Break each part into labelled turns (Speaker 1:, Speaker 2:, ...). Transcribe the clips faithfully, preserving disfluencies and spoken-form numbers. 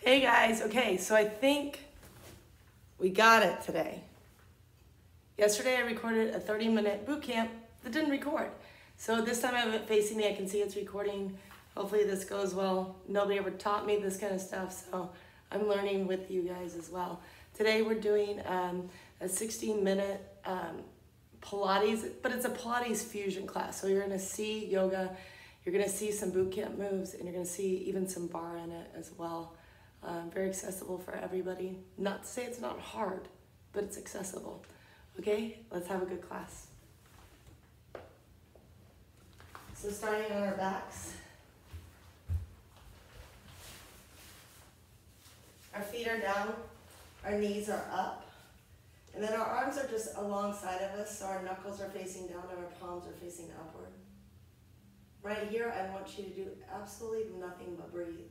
Speaker 1: Hey guys, okay, so I think we got it today. Yesterday I recorded a thirty minute boot camp that didn't record. So this time I have it facing me, I can see it's recording. Hopefully this goes well. Nobody ever taught me this kind of stuff, so I'm learning with you guys as well. Today we're doing um, a sixteen minute um, Pilates, but it's a Pilates fusion class. So you're gonna see yoga, you're gonna see some boot camp moves, and you're gonna see even some bar in it as well. Um, very accessible for everybody. Not to say it's not hard, but it's accessible. Okay, let's have a good class. So starting on our backs. Our feet are down, our knees are up, and then our arms are just alongside of us, so our knuckles are facing down and our palms are facing upward. Right here, I want you to do absolutely nothing but breathe.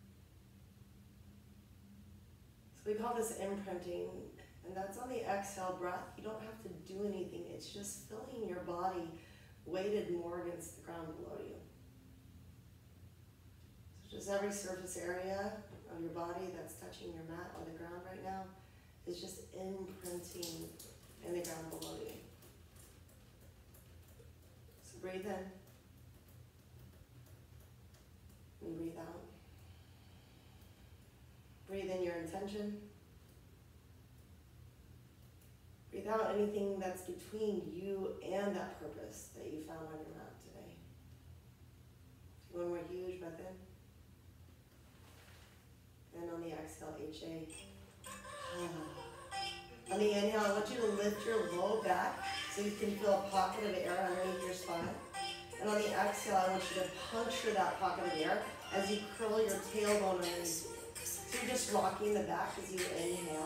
Speaker 1: So we call this imprinting, and that's on the exhale breath. You don't have to do anything. It's just feeling your body weighted more against the ground below you. So just every surface area of your body that's touching your mat or the ground right now is just imprinting in the ground below you. So breathe in and breathe out. Breathe in your intention. Breathe out anything that's between you and that purpose that you found on your mat today. One more huge breath in. And on the exhale, H A. On the inhale, I want you to lift your low back so you can feel a pocket of air underneath your spine. And on the exhale, I want you to puncture that pocket of air as you curl your tailbone underneath you. So you're just rocking the back as you inhale.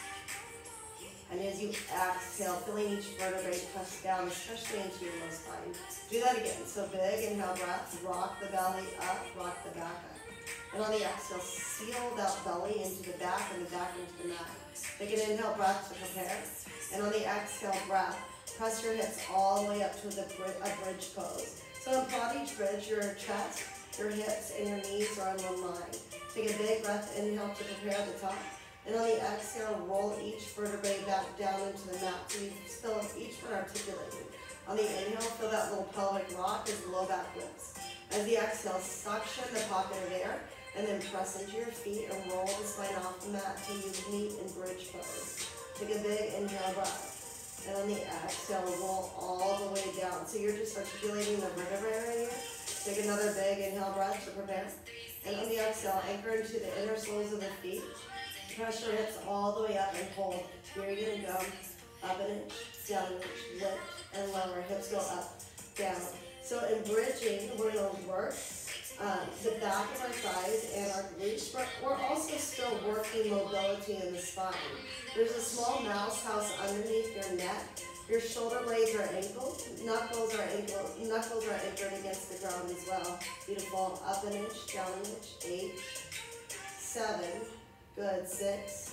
Speaker 1: And as you exhale, feeling each vertebrae press down, especially into your low spine. Do that again. So big inhale breath, rock the belly up, rock the back up. And on the exhale, seal that belly into the back and the back into the mat. Take an inhale breath to prepare. And on the exhale breath, press your hips all the way up to the bridge, a bridge pose. So in Pilates bridge, your chest, your hips, and your knees are on one line. Take a big breath, inhale to prepare at the top. And on the exhale, roll each vertebrae back down into the mat. So you feel each one articulating. On the inhale, feel that little pelvic rock as the low back lifts. As the exhale, suction the pocket of air, and then press into your feet and roll the spine off the mat till you meet in bridge pose. Take a big inhale breath. And on the exhale, roll all the way down. So you're just articulating the vertebrae right here. Take another big inhale breath to prepare. And on the exhale, anchor into the inner soles of the feet. Press your hips all the way up and hold. Here you're going to go up an inch, down an inch, lift and lower. Hips go up, down. So in bridging, we're going to work um, the back of our thighs and our glutes, but we're also still working mobility in the spine. There's a small mouse house underneath your neck. Your shoulder blades are angled, knuckles are angled, knuckles are anchored against the ground as well. Beautiful. Up an inch, down an inch, eight, seven, good, six,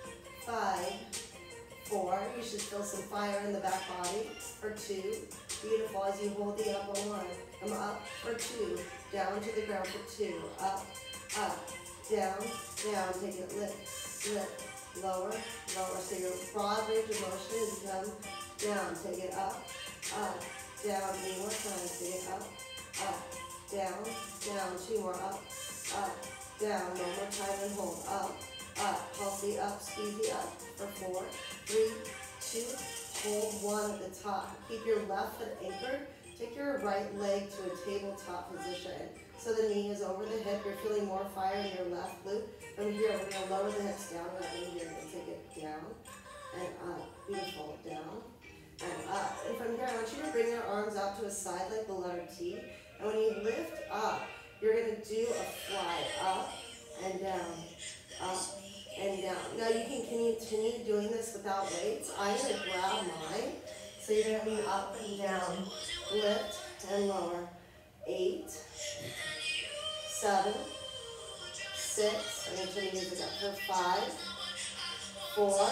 Speaker 1: five, four. You should feel some fire in the back body for two. Beautiful. As you hold the upper one, come up for two, down to the ground for two, up, up, down, down. Take it, lift, lift, lower, lower. So your broad range of motion is come down, take it up, up, down, three more times, take it up, up, down, down, two more, up, up, down, one more time and hold, up, up, pulse the up, squeeze the up, for four, three, two, hold one at the top. Keep your left foot anchored, take your right leg to a tabletop position. So the knee is over the hip, you're feeling more fire in your left glute. From here, we're gonna lower the hips down, right in here, and take it down, and up, beautiful, down, and up. And from here, I want you to bring your arms out to a side like the letter T. And when you lift up, you're going to do a fly up and down, up and down. Now you can continue doing this without weights. I'm going to grab mine. So you're going to be up and down, lift and lower. Eight, seven, six, I'm going to turn the music up for five, four,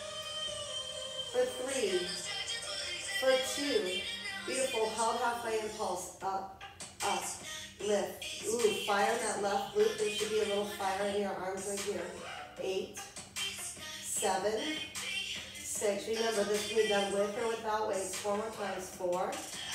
Speaker 1: for three, for two, beautiful, held halfway and pulse, up, up, lift. Ooh, fire in that left glute. There should be a little fire in your arms right here. Eight, seven, six. Remember, this can be done with or without weights. Four more times. Four,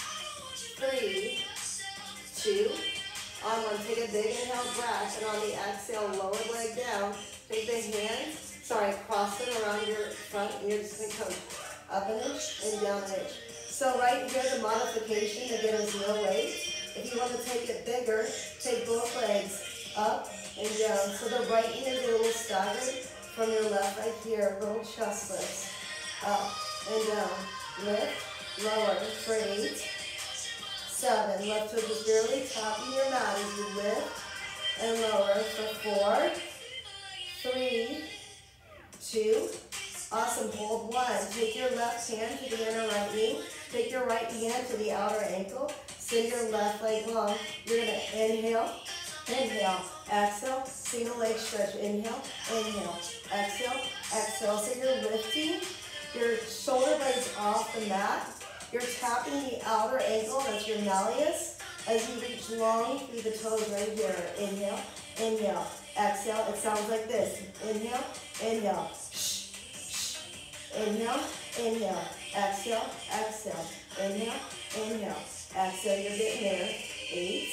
Speaker 1: three, two, on one. Take a big inhale, breath, and on the exhale, lower leg down. Take the hands, sorry, cross them around your front, and you're just going to come up an inch and down an inch. So right here, the modification, again, is no weight. If you want to take it bigger, take both legs up and down. So the right knee is a little staggered from your left right here. Little chest lifts. Up and down. Lift, lower for eight, seven. Left foot is barely tapping your mat as you lift and lower for four, three, two. Awesome. Hold one. Take your left hand to the inner right knee. Take your right hand to the outer ankle. Send your left leg long. You're going to inhale, inhale, exhale, single leg stretch. Inhale, inhale, exhale, exhale. So you're lifting your shoulder blades off the mat. You're tapping the outer ankle, that's your malleus, as you reach long through the toes right here. Inhale, inhale, exhale. It sounds like this. Inhale, inhale, shh, shh. Inhale, inhale, exhale, exhale. Inhale, inhale. Exhale, you're getting there. Eight,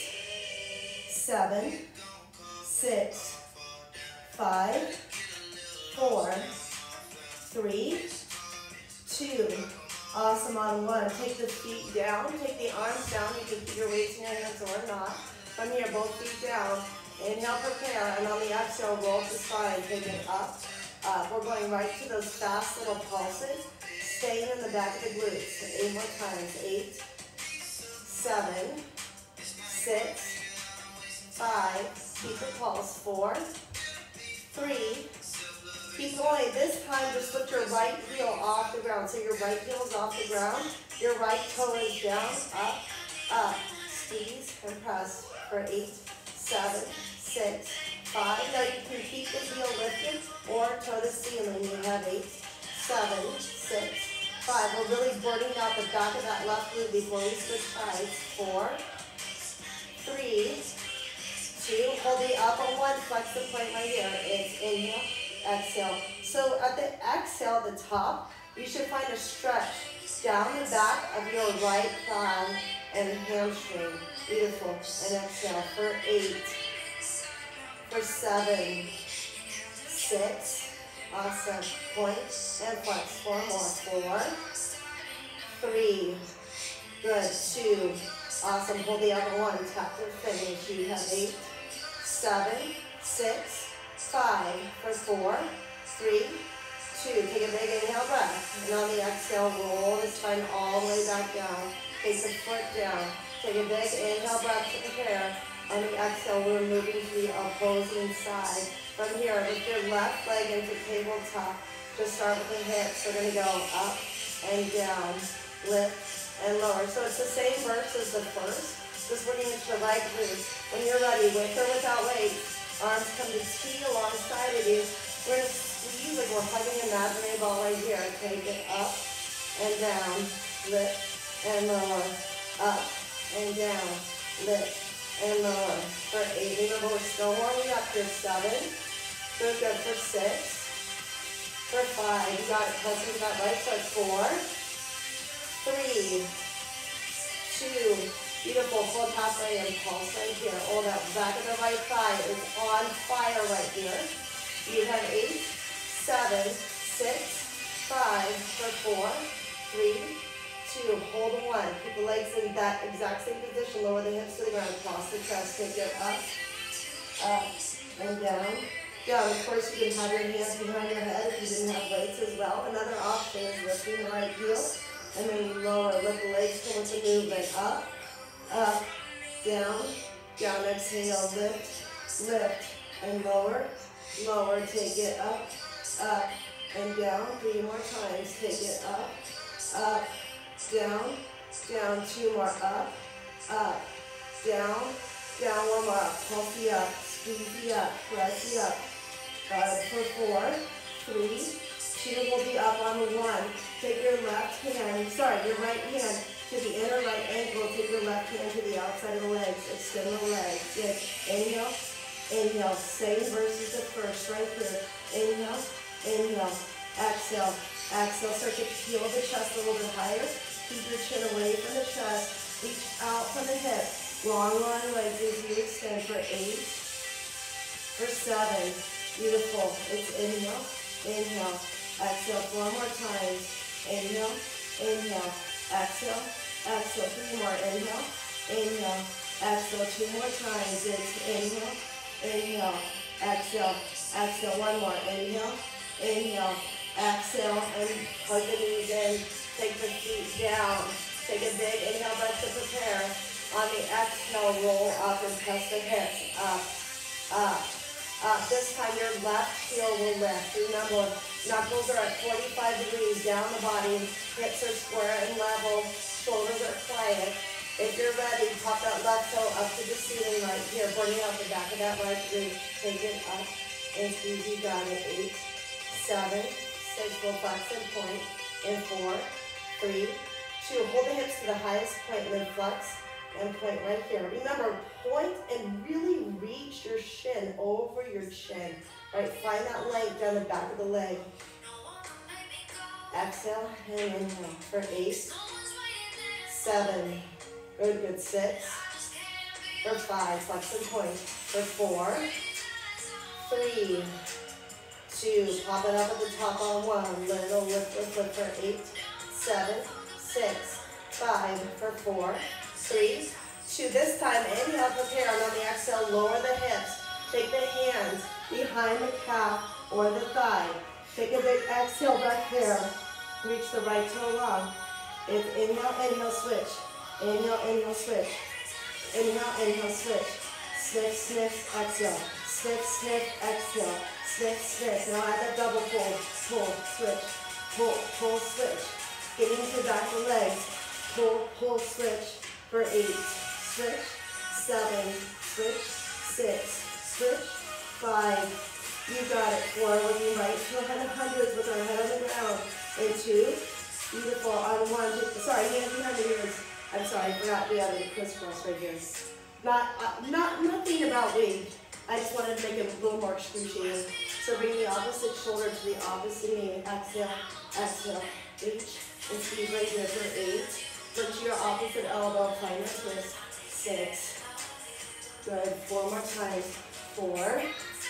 Speaker 1: seven, six, five, four, three, two. Awesome on one. Take the feet down. Take the arms down. You can put your weights in your hands or not. From here, both feet down. Inhale, prepare. And on the exhale, roll up the spine. Take it up, up. We're going right to those fast little pulses. Staying in the back of the glutes. So eight more times. Eight, seven, six, five, keep the pulse, four, three, keep going. This time, just lift your right heel off the ground. So your right heel is off the ground, your right toe is down, up, up, squeeze and press for eight, seven, six, five. Now you can keep the heel lifted or toe to ceiling. You have eight, seven, six, five. We're really burning out the back of that left glute before we switch sides. Four, three, two. Hold the upper one. Flex the point right here. It's inhale, exhale. So at the exhale, the top, you should find a stretch down the back of your right thigh and hamstring. Beautiful. And exhale for eight, for seven, six. Awesome. Point and flex. Four more. Four, three. Good. Two. Awesome. Hold the other one. Tap to finish. You have eight, seven, six, five. For four, three, two. Take a big inhale breath. And on the exhale, roll the spine all the way back down. Take the foot down. Take a big inhale breath to prepare. On the exhale, we're moving to the opposing side. From here, lift your left leg into tabletop. Just start with the hips. We're going to go up and down, lift and lower. So it's the same verse as the first, just bringing it to the right glute. When you're ready, with or without weight, arms come to T alongside of you. We're going to squeeze like we're hugging an imaginary ball right here. Take it up and down, lift and lower, up and down, lift and lower. For eight, remember we're still warming up here. Seven, good, good. For six, for five, you got it. Pulsing that right foot. Four, three, two, beautiful. Hold halfway and pulse right here. Oh, that back of the right thigh is on fire right here. You have eight, seven, six, five, for four, three, two, hold one. Keep the legs in that exact same position. Lower the hips to the ground. Cross the chest. Take it up, up, and down. Down. Of course, you can have your hands behind your head if you didn't have weights as well. Another option is lifting the right heel, and then you lower. Let the legs come with the movement. Up, up, down, down. Exhale. Lift, lift, and lower, lower. Take it up, up, and down. Three more times. Take it up, up, down, down. Two more. Up, up, down, down. One more. Up. Pulse you up. Squeeze you up. Press you up. Got it for four, three, two. Will be up on the one. Take your left hand, sorry, your right hand to the inner right ankle. Take your left hand to the outside of the legs. Extend the legs. Good. Inhale. Inhale. Same versus the first right here. Inhale. Inhale. Exhale. Exhale. Start to peel the chest a little bit higher. Keep your chin away from the chest. Reach out from the hip. Long, long legs as you extend for eight. For seven. Beautiful. It's inhale. Inhale. Exhale. Four more times. Inhale. Inhale. Exhale. Exhale. Three more. Inhale. Inhale. Exhale. Two more times. It's inhale. Inhale. Exhale. Exhale. One more. Inhale. Inhale. Exhale. And hug the knees in. Take the feet down. Take a big inhale breath to prepare. On the exhale, roll up and press the hips. Up. Up. Up. This time your left heel will lift. Remember, knuckles are at forty-five degrees down the body. Hips are square and level. Shoulders are quiet. If you're ready, pop that left toe up to the ceiling right here. Bring it out the back of that right knee. Take it up and squeeze. You got it. Eight, seven, six. We'll flex and point. And four, three, two. Hold the hips to the highest point and then flex and point right here. Remember, point and really reach your shin over your chin. Right, find that length down the back of the leg. Exhale and inhale for eight, seven, good, good, six, for five, flex and point, for four, three, two, pop it up at the top on one, little lift, lift, lift for eight, seven, six, five, for four, three, two. This time, inhale, prepare, and on the exhale, lower the hips. Take the hands behind the calf or the thigh. Take a big exhale breath here. Reach the right toe long. It's inhale, inhale, switch. Inhale, inhale, switch. Inhale, inhale, switch. Sniff, sniff, exhale. Sniff, sniff, exhale. Sniff, sniff. Now add that double pull. Pull, switch. Pull, pull, switch. Getting to the back of the legs. Pull, pull, switch. For eight. Switch. Seven. Switch. Six. Switch. Five. You got it. Four. Looking right to a head of hundreds with our head on the ground. And two. Beautiful. On one. Two. Sorry, hands behind the ears. I'm sorry, I forgot the other crisscross right here. Not, uh, not, nothing about weight. I just wanted to make it a little more excruciating. So bring the opposite shoulder to the opposite knee. Exhale, exhale, reach, and squeeze right here for eight. Look to your opposite elbow, find your twist. Six. Good, four more times. Four,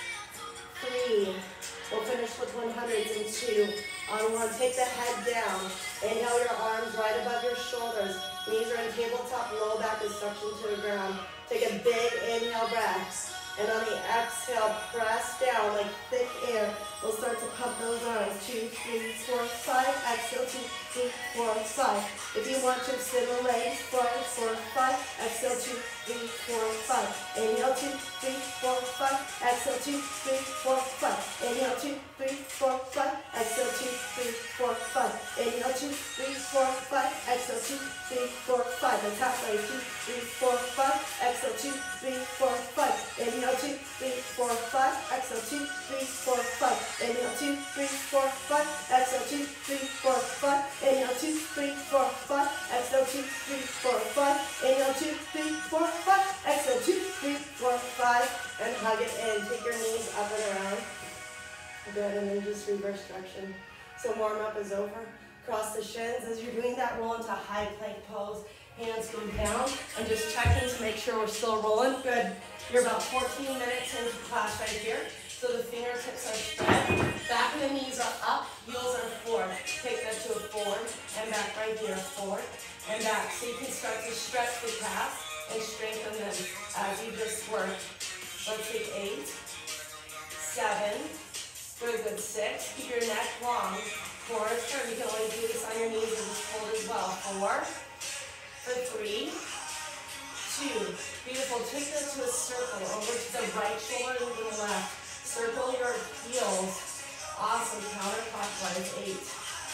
Speaker 1: three. We'll finish with one hundreds in two. On one, take the head down. Inhale your arms right above your shoulders. Knees are in tabletop, low back is suction to the ground. Take a big inhale breath. And on the exhale, press down like thick air. We'll start to pump those arms. Two, three, four, five. Exhale, two, three, four, five. If you want to extend the legs, five, four, five. Exhale, two, three, four, five. Inhale, two, three, four, five. Exhale, two, three, four, five. Inhale, two, three, four, five. Exhale, two, three, four, five. Inhale, two, three, four, five. Exhale, two, three, four, five. And halfway, two, three, four, five. Exhale, two, three, four, five. Inhale, two, three, four, five. Exhale, two, three, four, five. Inhale, two, three, four, five. Exhale, two, three, four, five. Inhale, two, three, four, five. Exhale, two, three, four, five. Inhale, two, three, four, five. Exhale, two, three, four, five. And hug it in. Take your knees up and around. Good, and then just reverse direction. So warm up is over. Cross the shins. As you're doing that, roll into high plank pose. Hands go down, and just checking to make sure we're still rolling. Good. You're about fourteen minutes into class right here. So the fingertips are spread. Back of the knees are up, heels are forward. Take that to a forward, and back right here. Forward, and back. So you can start to stretch the calves and strengthen them as you just work. Let's take eight, seven, very good, six. Keep your neck long. Four is turn. You can always do this on your knees and just hold as well. Four, for three, two. Beautiful. Take that to a circle over to the right shoulder and to the left. Circle your heels. Awesome. Counterclockwise. Eight,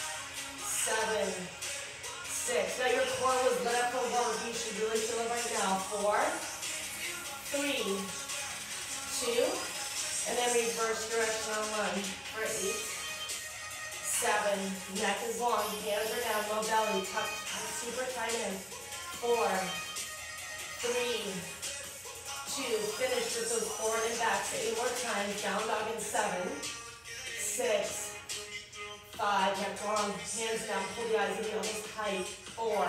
Speaker 1: seven, six. Now your core was lit up for work. You should really feel it right now. Four, three, two, and then reverse direction on one for eight, seven. Neck is long. Hands are down. Low belly. Tuck, tuck, super tight in. Four, three, two, finish with those forward and backs. Eight more times, down dog in seven, six, five, yeah, come on, hands down, pull the eyes and the elbows tight. Four,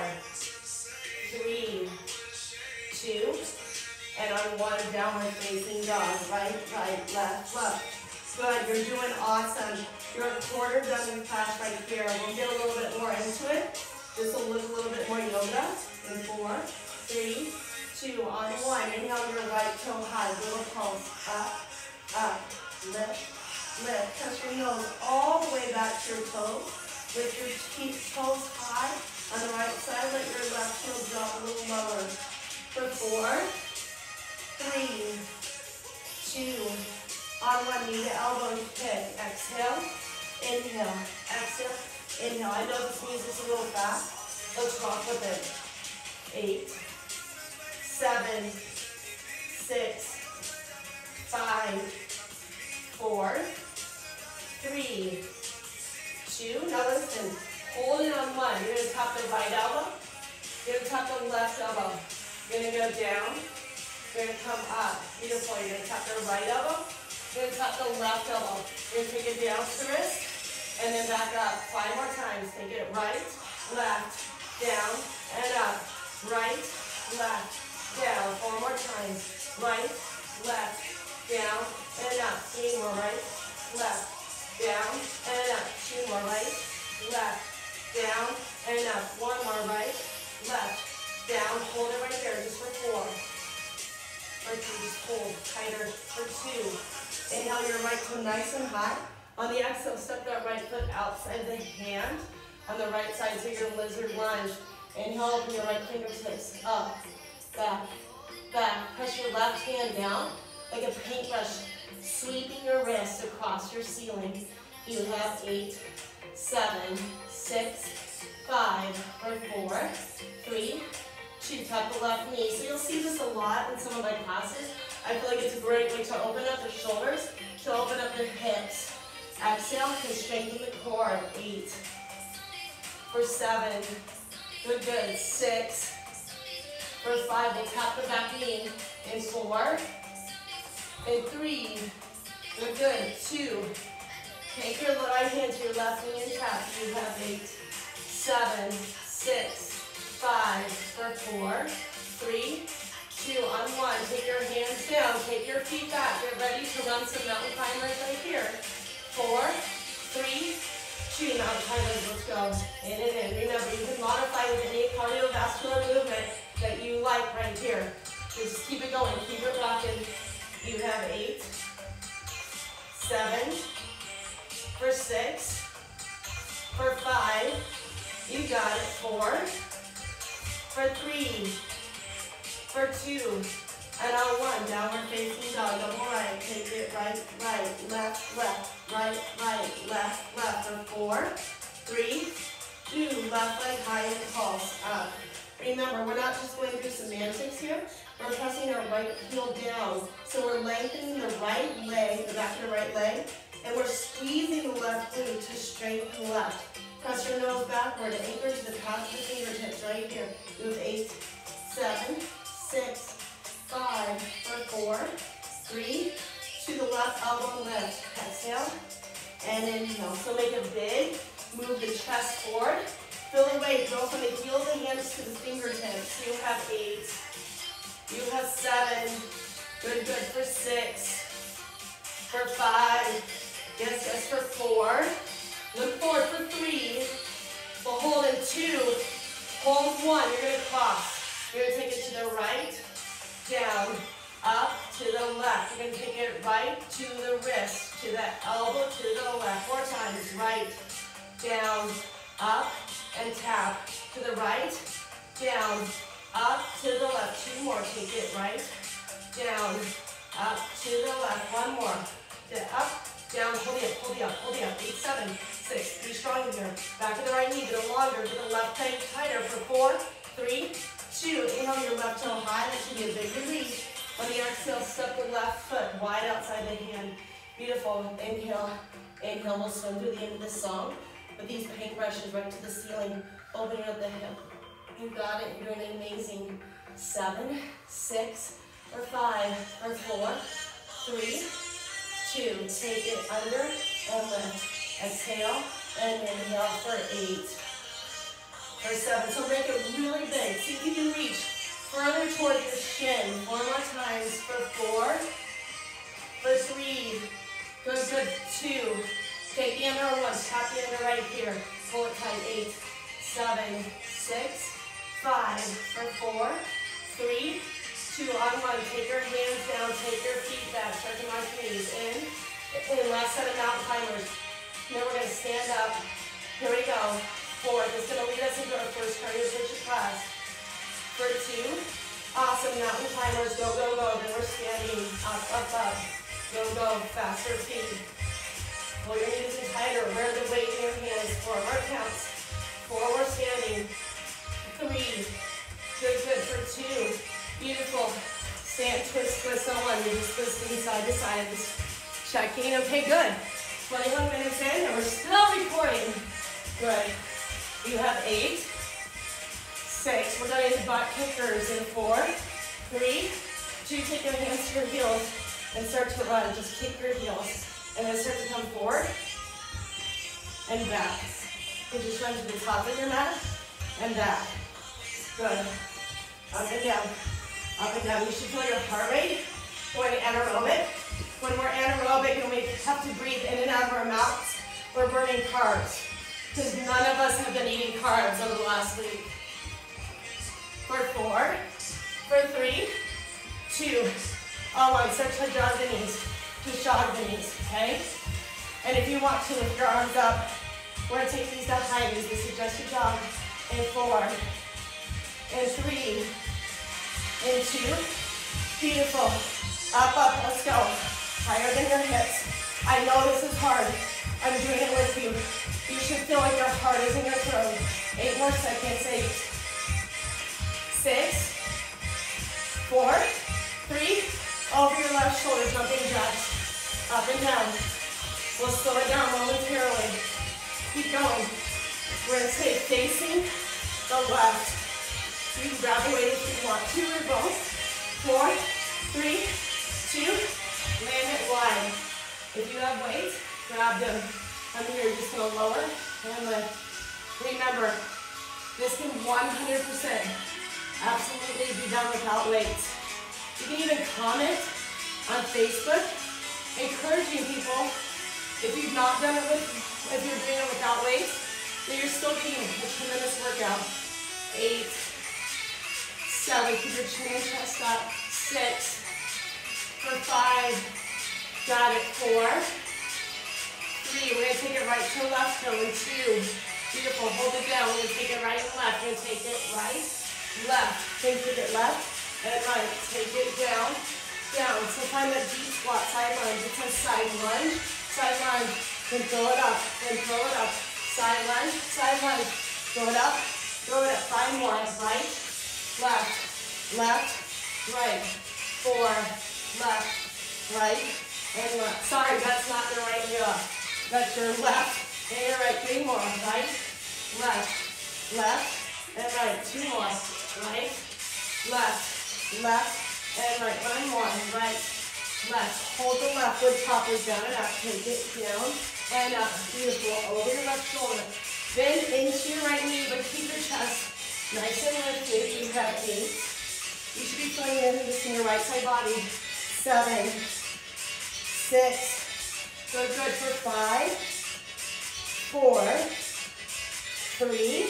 Speaker 1: three, two, and on one, downward facing dog. Right, right, left, left. Good, you're doing awesome. You're a quarter done with class right here. We'll get a little bit more into it. This will look a little bit more yoga. In four, three, two, on one. Inhale your right toe high, little pulse. Up, up, lift, lift. Touch your nose all the way back to your toes. Lift your cheeks, toes high. On the right side, let your left heel drop a little lower. For four, three, two, on one, knee to elbow kick. Exhale, inhale, exhale, inhale. I know this music's a little fast. Let's rock with it. Eight, seven, six, five, four, three, two. Now listen, hold it on one. You're gonna tap the right elbow. You're gonna tap the left elbow. You're gonna go down. You're gonna come up. Beautiful. You're gonna tap the right elbow. You're gonna tap the left elbow. You're gonna take it down to the wrist, and then back up. Five more times. Take it right, left, down, and up. Right, left, down. Four more times. Right, left, down, and up. Three more. Right, left, down, and up. Two more. Right, left, down, and up. One more. Right, left, down. Hold it right there just for four. For two, just hold tighter. For two. Inhale your right toe nice and high. On the exhale, step that right foot outside the hand. On the right side, take your lizard lunge. Inhale, open your right fingertips up, back, back. Press your left hand down like a paintbrush, sweeping your wrist across your ceiling. You have eight, seven, six, five, or four, three, two. Tap the left knee. So you'll see this a lot in some of my classes. I feel like it's a great way to open up the shoulders, to open up the hips. Exhale, to strengthen the core. Eight. For seven. Good, good. Six. For five, we'll tap the back knee. In four. In three. Good, good. Two. Take your right hand to your left knee and tap. You have eight. Seven. Six. Five. For four. Three. Two, on one, take your hands down, take your feet back, get ready to run some mountain climbers right here. Four, three, two, mountain climbers, let's go. In and in. Remember, you can modify with any cardiovascular movement that you like right here. Just keep it going, keep it rocking. You have eight, seven, for six, for five, you got it, four, for three, for two, and on one, downward facing dog, double right, take it right, right, left, left, right, right, left, left, for four, three, two, left leg high and pulse, up. Remember, we're not just going through semantics here, we're pressing our right heel down, so we're lengthening the right leg, the back of the right leg, and we're squeezing the left glute to straighten the left. Press your nose backward, anchor to the pads of the fingertips right here. Move eight, seven, six, five, for four, three, to the left elbow lift. Exhale, and inhale. So make a big, move the chest forward. Feel the weight, go from the heel of the hands to the fingertips. You have eight, you have seven, good, good, for six, for five, yes, yes, for four, look forward for three, we'll hold in two, hold one, you're gonna cross. You're going to take it to the right, down, up, to the left. You're going to take it right to the wrist, to the elbow, to the left. Four times. Right, down, up, and tap. To the right, down, up, to the left. Two more. Take it right, down, up, to the left. One more. Up, down, hold it up, hold it up, hold it up. Eight, seven, six. Be strong in here. Back of the right knee, get it longer. Get the left leg tighter for four, three, two. Inhale your left toe high. That should be a big release. On the exhale, step the left foot wide outside the hand. Beautiful. Inhale. Inhale. We'll swim through the end of this song with these paintbrushes right to the ceiling, opening up the hip. You got it. You're doing amazing. Seven, six, or five, or four, three, two. Take it under and lift. Exhale and inhale for eight, for seven. So make it really big. See if you can reach further toward your shin. Four more times for four, for three. Good, good. Two. Take the under one. Tap the under right here. Pull it tight. Eight, seven, six, five, for four, three, two, on one. Take your hands down. Take your feet back. Start to march your knees in. In last set of mountain climbers. Then we're going to stand up. Here we go. Fourth. It's going to lead us into our first cardio switch class. For two. Awesome. Mountain climbers. Go, go, go. Then we're standing up, up, up. Go, go. Faster feet. Pull your knees in tighter. Wear the weight in your hands. Four more counts. Four more standing. Three. Good, good for two. Beautiful. Stand, twist, twist on one. You're just twisting side to side. Just checking. Okay, good. twenty-one minutes in and we're still recording. Good. You have eight. Six. We're going into butt kickers in four. Three. Two. Take your hands to your heels and start to run. Just kick your heels. And then start to come forward and back. You just run to the top of your mat and back. Good. Up and down. Up and down. You should feel your heart rate going anaerobic. When we're anaerobic and we have to breathe in and out of our mouths, we're burning carbs. Because none of us have been eating carbs over the last week. For four, for three, two, all one. Start to jog the knees. Just jog the knees, okay? And if you want to, lift your arms up. We're going to take these down high knees. We suggest you jog in four, in three, in two. Beautiful. Up, up, let's go. Higher than your hips. I know this is hard. I'm doing it with you. You should feel like your heart is in your throat. Eight more seconds. Eight, six, four, three. Over your left shoulder, jumping jacks. Up and down. We'll slow it down momentarily. Keep going. We're going to stay facing the left. You can grab the weight if you want. Two or both. Four, three, two. Land it wide. If you have weights, grab them. From here, you're just going to lower and lift. Remember, this can one hundred percent absolutely be done without weights. You can even comment on Facebook, encouraging people, if you've not done it with, if you're doing it without weights, that you're still getting a tremendous workout. Eight, seven, keep your chin and chest up. Six, for five, got it. Four, three, we're gonna take it right to left, going two. Beautiful, hold it down. We're gonna take it right and left. We're gonna take it right, left, then take it left, and right, take it down, down. So find that deep squat, side lunge. It's a side lunge, side lunge. Then throw it up, then throw it up. Side lunge, side lunge. Throw it up, throw it up. Five more. Right, left, left, right. Four, left, right, and left. Sorry, that's not the right heel. That's your left and your right. Three more. Right, left, left, and right. Two more. Right, left, left, and right. One more. Right, left. Hold the left foot, toppers down and up. Take it down and up. Beautiful. Over your left shoulder. Bend into your right knee, but keep your chest nice and lifted. You have eight. You should be feeling this in your right side body. Seven, six. Good, good for five, four, three,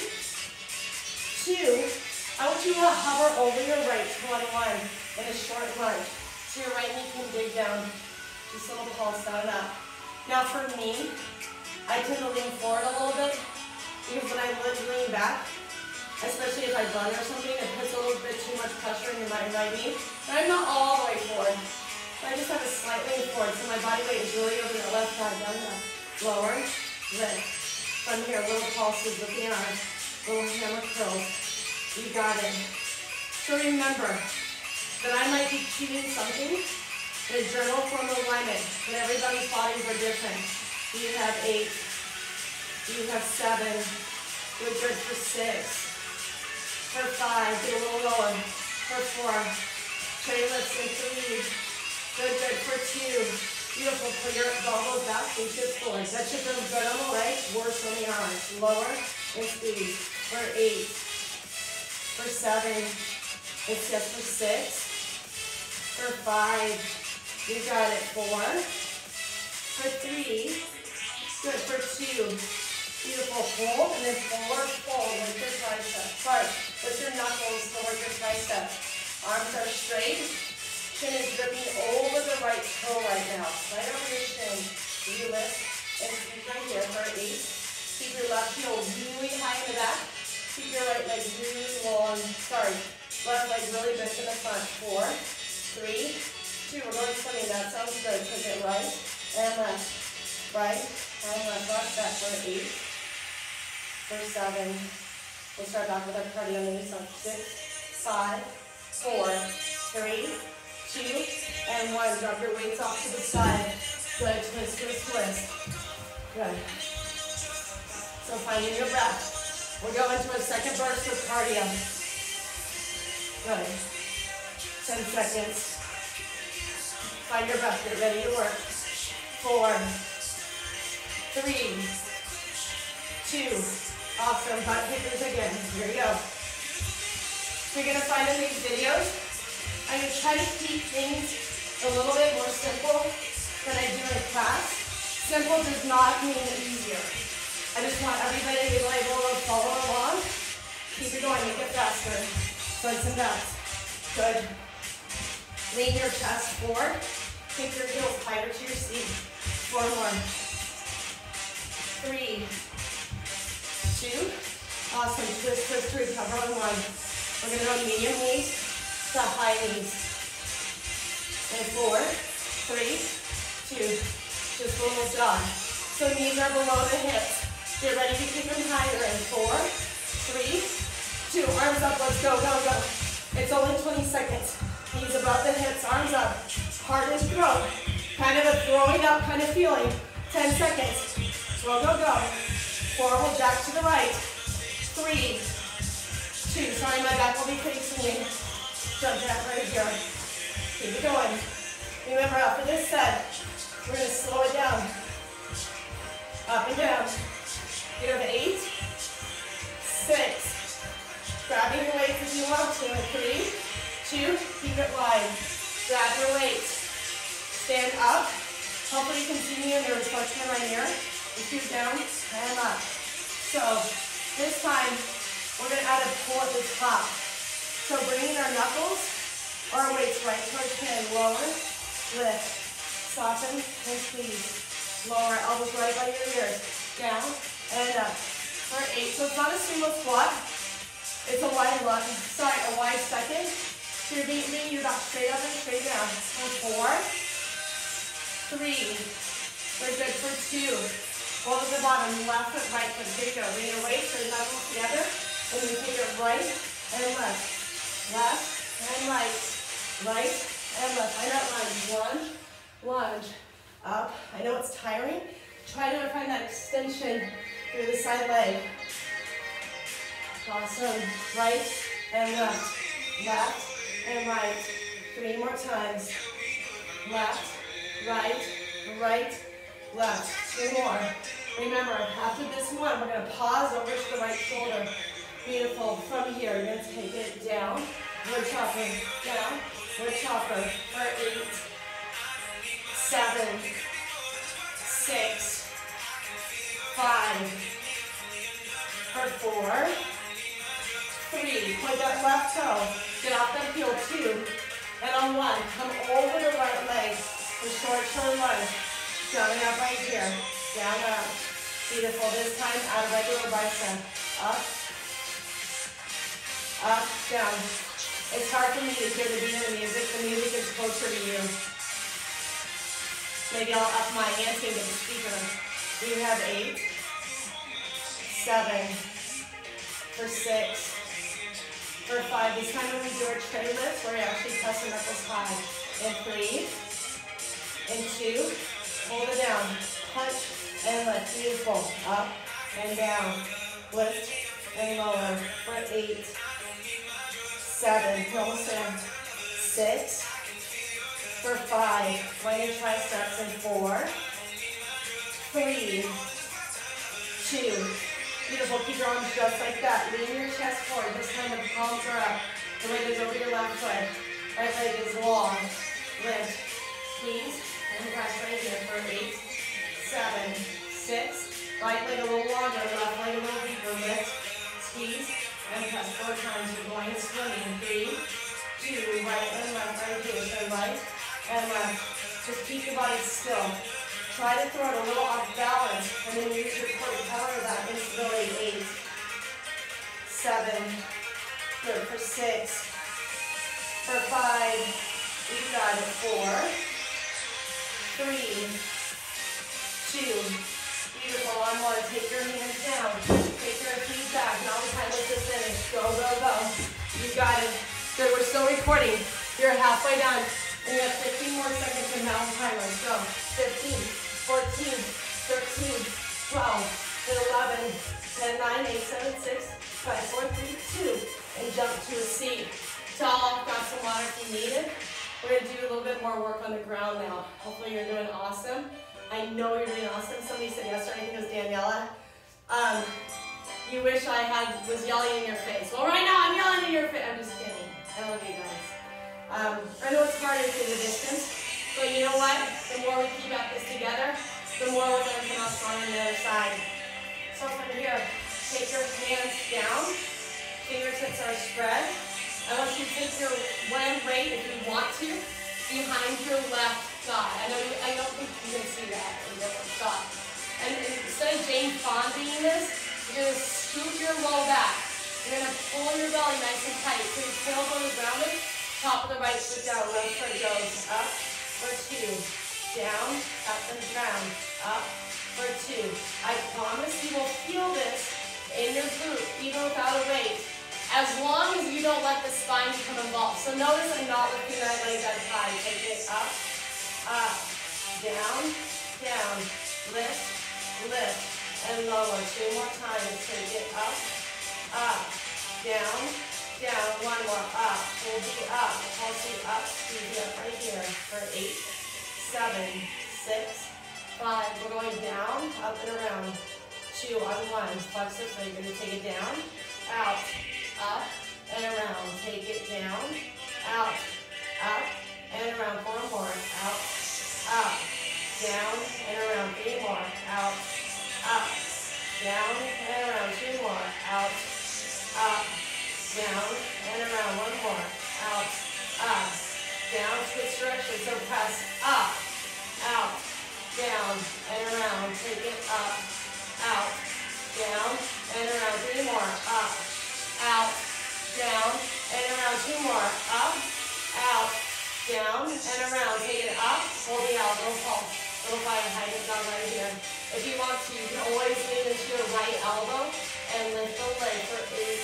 Speaker 1: two. I want you to hover over your right twenty-one in a short lunge. So your right knee can dig down. Just a little pulse down and up. Now for me, I tend to lean forward a little bit because when I lean back, especially if I run or something, it puts a little bit too much pressure in my right knee. And I'm not all the way forward. I just have a slight lean forward, so my body weight is really over the left side. Down, down. Lower, lift. From here, little pulses with the arms, little hammer curls. You got it. So remember that I might be cueing something in a journal form of alignment, but everybody's bodies are different. You have eight. You have seven. You're good for six. For five, get a little lower. For four, tray lifts in three. Good, good. For two, beautiful. Pull your elbows back, face it forward. That should feel good on the legs, worse on the arms. Lower and squeeze. For eight. For seven. It's just for six. For five. You got it. Four. For three. Good. For two. Beautiful. Hold. And then forward fold with your tricep. Sorry. With your knuckles toward your tricep. Arms are straight. Chin is gripping over the right toe right now. Right over your chin. You lift and squeeze right here for eight. Keep your left heel really high in the back. Keep your right leg really long. Sorry. Left leg really bent in the front. Four, three, two. We're going swimming. That sounds good. Take it right and left. Right and left. Left back for eight. For seven. We'll start back with our cardio knees on six, five, four, three, two, and one. Drop your weights off to the side. Good. Twist, twist, twist. Good. So finding your breath. We'll go into a second burst of cardio. Good. Ten seconds. Find your breath. Get ready to work. Four, three, two. Awesome. Butt kickers again. Here we go. So you're going to find in these videos, I'm going to try to keep things a little bit more simple than I do in class. Simple does not mean easier. I just want everybody to be able to follow along. Keep it going, make it faster. Fronts and backs. Good. Lean your chest forward. Kick your heels tighter to your seat. Four more. Three. Two. Awesome. Twist, twist, twist. Recover on one. We're going to go medium knees to high knees. And four, three, two. Just a little jog. So knees are below the hips. Get ready to keep them higher in four, three, two. Arms up, let's go, go, go. It's only twenty seconds. Knees above the hips, arms up. Heart and throat. Kind of a throwing up kind of feeling. ten seconds. Go, go, go. Forward jack to the right. Three, two. Sorry, my back will be facing you. Jump jack right here. Keep it going. Remember, after this set, we're going to slow it down. Up and down. Get over eight, six, grabbing your weight if you want to, three, two, keep it wide, grab your weight, stand up, hopefully you can see me in the reflection right here, and shoot down, and up. So, this time, we're going to add a pull at the top. So bringing our knuckles, our weights right towards chin, lower, lift, soften, and squeeze, lower, elbows right by your ears, down, and up for eight. So it's not a sumo squat. It's a wide lunge. Sorry, a wide second. So you're bringing your back straight up and straight down. For four, three. We're good for two. Hold at the bottom, left foot, right foot. Here you go. Bring your weights or knuckles together. And you take it right and left. Left and right. Right and left. Find that lunge. Lunge, lunge. Up. I know it's tiring. Try to find that extension through the side leg. Awesome. Right and left. Left and right. Three more times. Left, right, right, left. Two more. Remember, after this one, we're going to pause over to the right shoulder. Beautiful. From here, you're going to take it down. Wood chopper. Down. Wood chopper. For eight, seven, six, five, for four, three, point that left toe, get off that heel, two, and on one, come over the right leg, the short, short lunge, down and up right here, down, up, beautiful, this time out of regular bicep, up, up, down. It's hard for me to hear the beat of the music, the music is closer to you. Maybe I'll up my ante with the speaker. We have eight, seven, for six, for five. This time when we do our tray lift, where we actually press the knuckles high. And three, and two, hold it down, punch and lift. Beautiful. Up and down, lift and lower. For eight, seven, almost there, six, for five, light your triceps in four, three, two, beautiful, keep your arms just like that, lean your chest forward, this time the palms are up, the weight is over your left foot, right leg is long, lift, squeeze, and press right here for eight, seven, six, right leg a little longer, left leg a little deeper, lift, squeeze, and press four times, you're going swimming, three, two, right and left, right here, so right and left, just keep your body still. Try to throw it a little off balance, and then use your core to cover that instability. Eight, seven, good for six, for five, you got it, four, three, two, beautiful, one more, take your hands down, take your feet back, now the time is to finish, go, go, go, you got it, good, we're still recording, you're halfway done, and you have fifteen more seconds to now timers, go, fifteen, fourteen, thirteen, twelve, eleven, ten, nine, eight, seven, six, five, four, three, two, and jump to a seat. Tall, got some water if you need it. We're going to do a little bit more work on the ground now. Hopefully you're doing awesome. I know you're doing awesome. Somebody said yesterday, I think it was Daniela, um, you wish I had was yelling in your face. Well, right now I'm yelling in your face. I'm just kidding. I love you guys. Um, I know it's harder to the distance, but you know what? The more we keep at this together, the more we're going to come out strong on the other side. So from here, take your hands down, fingertips are spread. I want you to take your one weight, if you want to, behind your left thigh. I know you, I don't think you can see that in the different shot. And instead of Jane Fondaing this, you're going to scoop your low back. You're going to pull your belly nice and tight. So your tailbone is rounded, top of the right foot down, left foot goes up. For two, down, up and down, up, for two. I promise you will feel this in your glute, even without a weight, as long as you don't let the spine become involved. So notice I'm not lifting that leg that high. Take it up, up, down, down, lift, lift, and lower. Two more times. Take it up, up, down, down, one more, up, hold the up, pulse the up, squeeze the up right here for eight, seven, six, five, we're going down, up and around, two on one, flex this way, you're going to take it down, out, up, and around, take it down, out, up, and around, four more, out, up, down, and around, three more, out, up, down, and around, two more, out, up, down, and around, one more, out, up, down, switch direction, so press up, out, down, and around, take it up, out, down, and around, three more, up, out, down, and around, two more, up, out, down, and around, take it up, hold the out, little pulse, little fire hydrant down right here. If you want to, you can always lean into your right elbow and lift the leg for eight,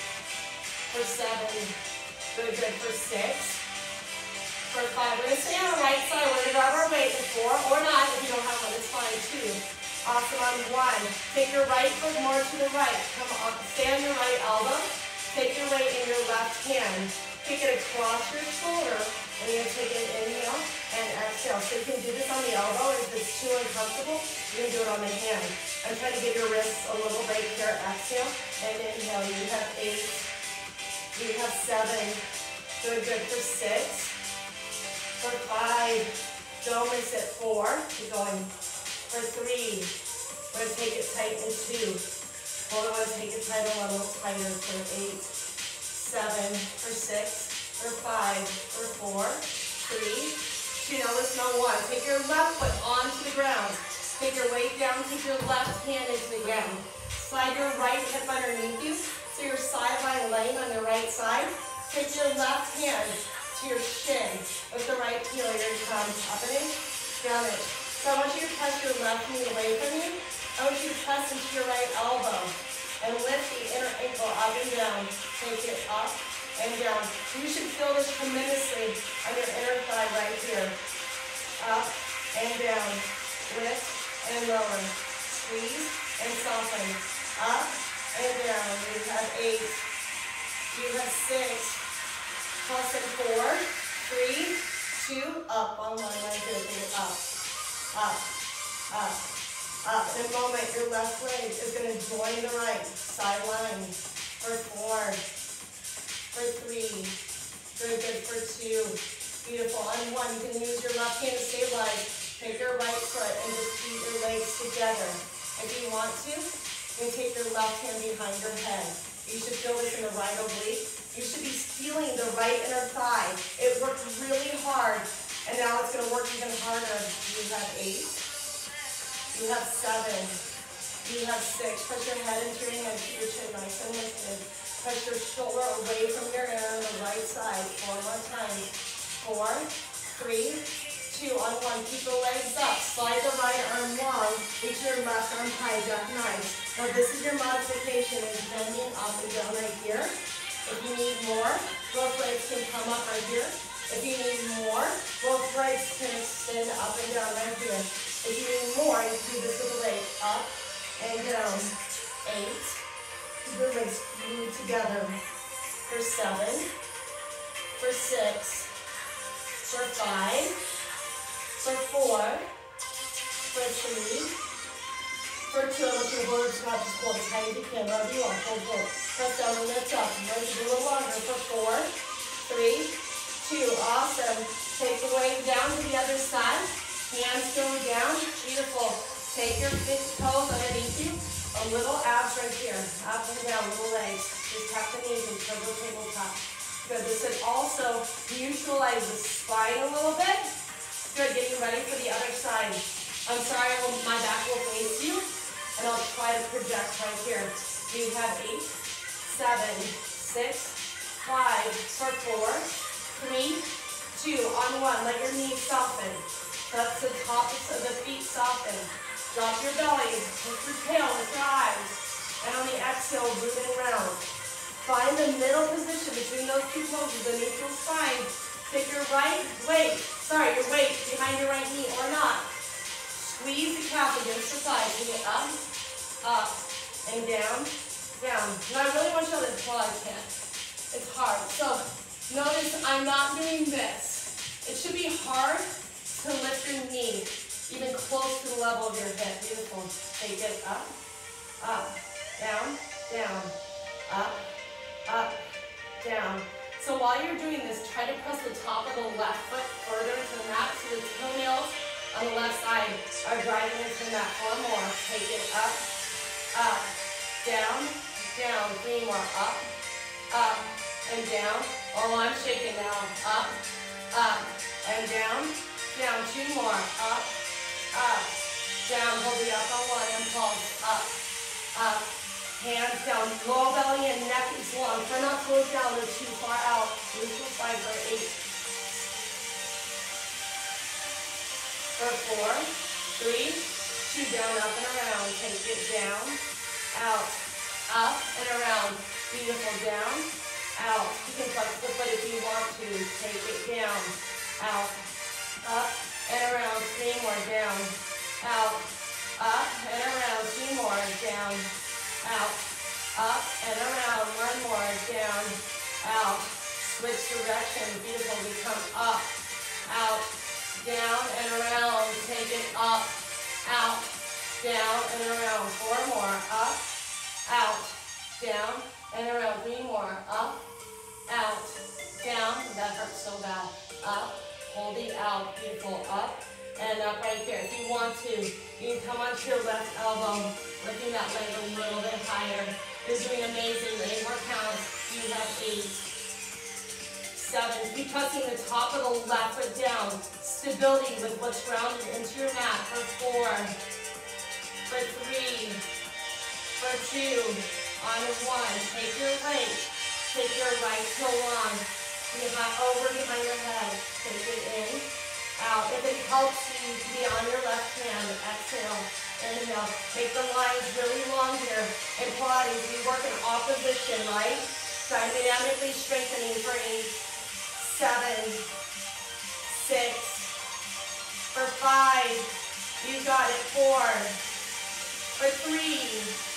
Speaker 1: for seven, good, good, for six, for five. We're going to stay on the right side. We're going to grab our weight for four, or not, if you don't have one, it's fine, two. Awesome on one. Take your right foot more to the right. Come on, stay on your right elbow. Take your weight in your left hand. Kick it across your shoulder, and you're going to take an inhale and exhale. So you can do this on the elbow. If it's too uncomfortable, you can do it on the hand. I'm trying to get your wrists a little break here. Exhale and inhale. You have eight. You have seven, good, good, for six, for five, don't miss it, four, keep going, for three, we're going to take it tight in two, hold on, take it tight a little tighter, for eight, seven, for six, for five, for four, three, two, now listen on one, take your left foot onto the ground, take your weight down, take your left hand into the ground, slide your right hip underneath you, so your sideline laying on your right side. Take your left hand to your shin. With the right heel, you're going to come up and in, down it. So I want you to press your left knee away from you. I want you to press into your right elbow and lift the inner ankle up and down. Take it up and down. You should feel this tremendously on your inner thigh right here. Up and down. Lift and lower. Squeeze and soften. Up and down. You have eight, you have six, Pulse in four, three, two, up on one right here. Bring it up, up, up, up. In a moment, your left leg is going to join the right. Sideline for four, for three. Very good for two. Beautiful. On one, you can use your left hand to stabilize. Take your right foot and just feet your legs together. If you want to, you can take your left hand behind your head. You should feel this in the right oblique. You should be feeling the right inner thigh. It worked really hard, and now it's going to work even harder. You have eight. You have seven. You have six. Press your head into your hands. Keep your chin nice and lifted. Press your shoulder away from your ear on the right side. Four more times. Four, three, two, on one. Keep the legs up. Slide the right arm long. Reach your left arm high. Jack nice. Now this is your modification. Is bending up and down right here. If you need more, both legs can come up right here. If you need more, both legs can extend up and down right here. If you need more, you can do this with the leg up and down. Eight. Keep the legs glued together. For seven. For six. For five. For four. For three. For two, I want you to hold it up, just hold as tight as you can, wherever you are, hold, hold. Press down and lift up. Ready to do a little longer for four, three, two, awesome. Take the weight down to the other side. Hands go down, beautiful. Take your toes underneath you. A little abs right here, up and down, little legs. Just tap the knees and turbo tabletop. Good, this would also neutralize the spine a little bit. Good, getting ready for the other side. I'm sorry, my back will face you. And I'll try to project right here. You have eight, seven, six, five, for four, three, two, on one. Let your knees soften. Let the tops of the feet soften. Drop your belly, lift your tail, lift your eyes. And on the exhale, root and round. Find the middle position between those two poses, the neutral spine. Take your right weight, sorry, your weight behind your right knee or not. Squeeze the calf against the thigh. Bring it up, up, and down, down. And I really want you to well, I can't. It's hard. So notice I'm not doing this. It should be hard to lift your knee even close to the level of your hip. Beautiful. Take it up, up, down, down, up, up, down. So while you're doing this, try to press the top of the left foot further to the mat so the toenails on the left side are driving into the mat. Four more. Take it up, up, down, down. Three more. Up, up, and down. Oh, I'm shaking now. Up, up, and down, down. Two more. Up, up, down. Hold the up on one and pulse. Up, up, hands down. Low belly and neck is long. Try not to look down. They're too far out. Neutral spine for eight. For four, three, two, down, up and around. Take it down, out, up and around. Beautiful, down, out. You can flex the foot if you want to. Take it down, out, up and around. Three more, down, out, up and around. Two more, down, out, up and around. One more, down, out. Switch direction. Beautiful. We come up, out, down and around. Take it up, out, down and around. Four more. Up, out, down and around. Three more. Up, out, down. That hurts so bad. Up, hold it out. Beautiful. Up and up right here. If you want to, you can come onto your left elbow, lifting that leg a little bit higher. You're doing amazing. Eight more counts. You have eight. Seven. Keep pressing the top of the left foot down. Stability with what's grounded into your mat. For four. For three. For two. On one. Take your weight. Take your right toe long. You have over behind your head. Take it in. Out. If it helps you to be on your left hand, exhale. Inhale. Make the lines really long here. In Pilates, we work in opposition, right? Dynamically strengthening for eight. Seven, six, for five, you got it, four, for three,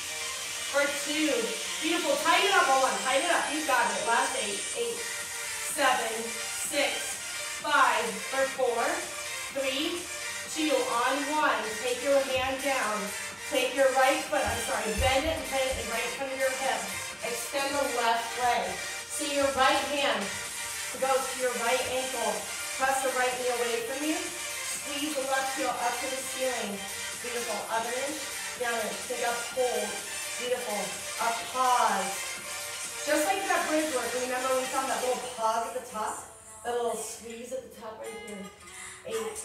Speaker 1: for two, beautiful, tighten it up, hold on, tighten it up, you got it, last eight, eight,
Speaker 2: seven, six, five, for four, three, two, on one. Take your hand down. Take your right foot, I'm sorry, bend it and put it right in front of your hip. Extend the left leg. So your right hand goes to your right ankle. Press the right knee away from you. Squeeze the left heel up to the ceiling. Beautiful. Up inch, down inch. Take a hold. Beautiful. A pause. Just like that bridge work, remember we found that little pause at the top? That little squeeze at the top right here. Eight,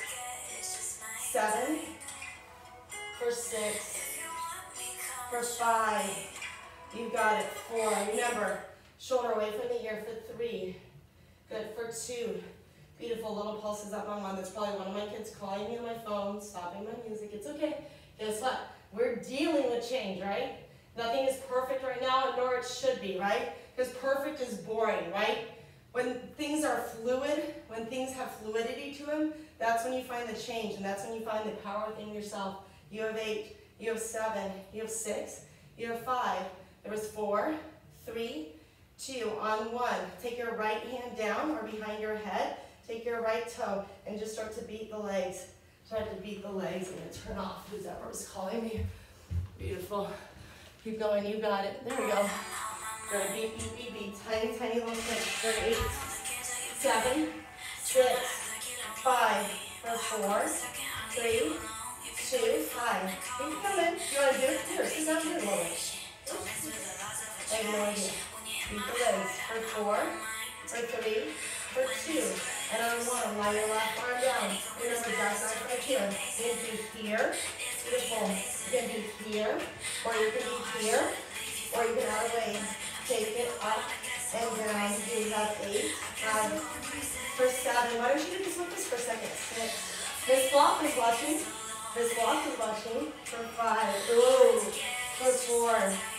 Speaker 2: seven, for six, for five, you got it, four, remember, shoulder away from the ear for three, good, for two, beautiful, little pulses up on one. That's probably one of my kids calling me on my phone, stopping my music, it's okay. Guess what, we're dealing with change, right? Nothing is perfect right now, nor it should be, right? Because perfect is boring, right? When things are fluid, when things have fluidity to them, that's when you find the change, and that's when you find the power within yourself. You have eight, you have seven, you have six, you have five. There was four, three, two, on one. Take your right hand down or behind your head. Take your right toe and just start to beat the legs. Try to beat the legs. I'm going to turn off who's ever was calling me. Beautiful. Keep going. You got it. There we go. Good. Beat, beat, beat, beat. Tiny, tiny little clicks. Good. Eight, seven, six, five, for four, three, two, five. Keep coming. You want to do it? Here, sit down here a little bit. I have no idea. Beat the legs. For four, for three, for two, and on one, lie your left arm down. Remember, that's not right here. You can be here. Beautiful. You can be here, or you can be here, or you can out of way. Take it up and down. You have eight, five, for seven. Why don't you do this with us for a second? Six. This block is watching. This block is watching. For five. Ooh. For four.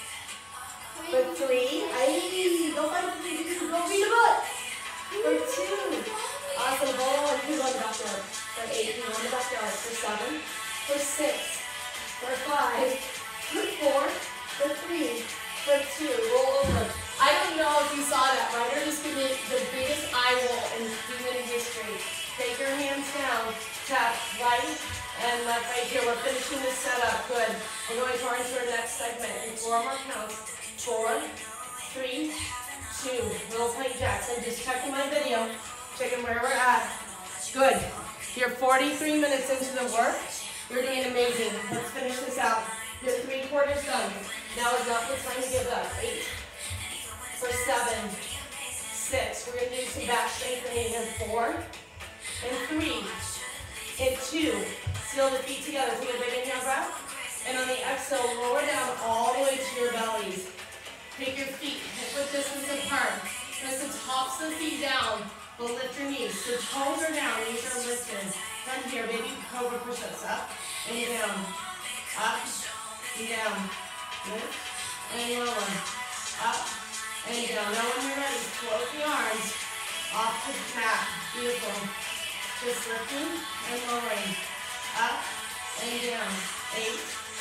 Speaker 2: For three. Ay, go find the three. Go read a book. For two. Awesome. Hold on. Who's on the back door? For eight. Who's on the back door? For seven. For six. For five. For four. For three. For two. Roll over. I don't know if you saw that. Ryder just gave me the biggest eye roll in human history. Take your hands down. Tap right and left right here. We're finishing this setup. Good. We're going to into our next segment. In four more counts. Four, three, two. Little tight jacks. I'm just checking my video. Checking where we're at. Good. You're forty-three minutes into the work. You're doing amazing. Let's finish this out. You're three quarters done. Now is not the time to give up. Eight. For seven. Six. We're going to do some back strengthening in four. And three. And two. Seal the feet together. Take a big inhale breath. And on the exhale, lower down all the way to your bellies. Take your feet hip width distance apart. Press the tops of the feet down, but lift your knees. So toes are down, knees are lifted. From here, baby cobra push-ups. Up and down. Up and down. Lift and lower. Up and down. Now when you're ready, float the arms off to the mat. Beautiful. Just lifting and lowering. Up and down. Eight.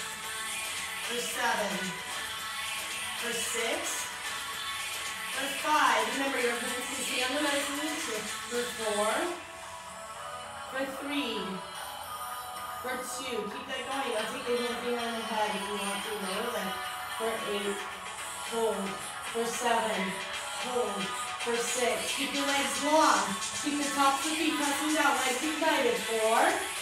Speaker 2: For seven. For six. For five. Remember, your hands can stay on the mat if you need to. For four. For three. For two. Keep that going. I'll take the hands behind the head if you want to. Lower lift. For eight. Hold. For seven. Hold. For six. Keep your legs long. Keep the tops of the feet pressing down. Legs be guided. Four.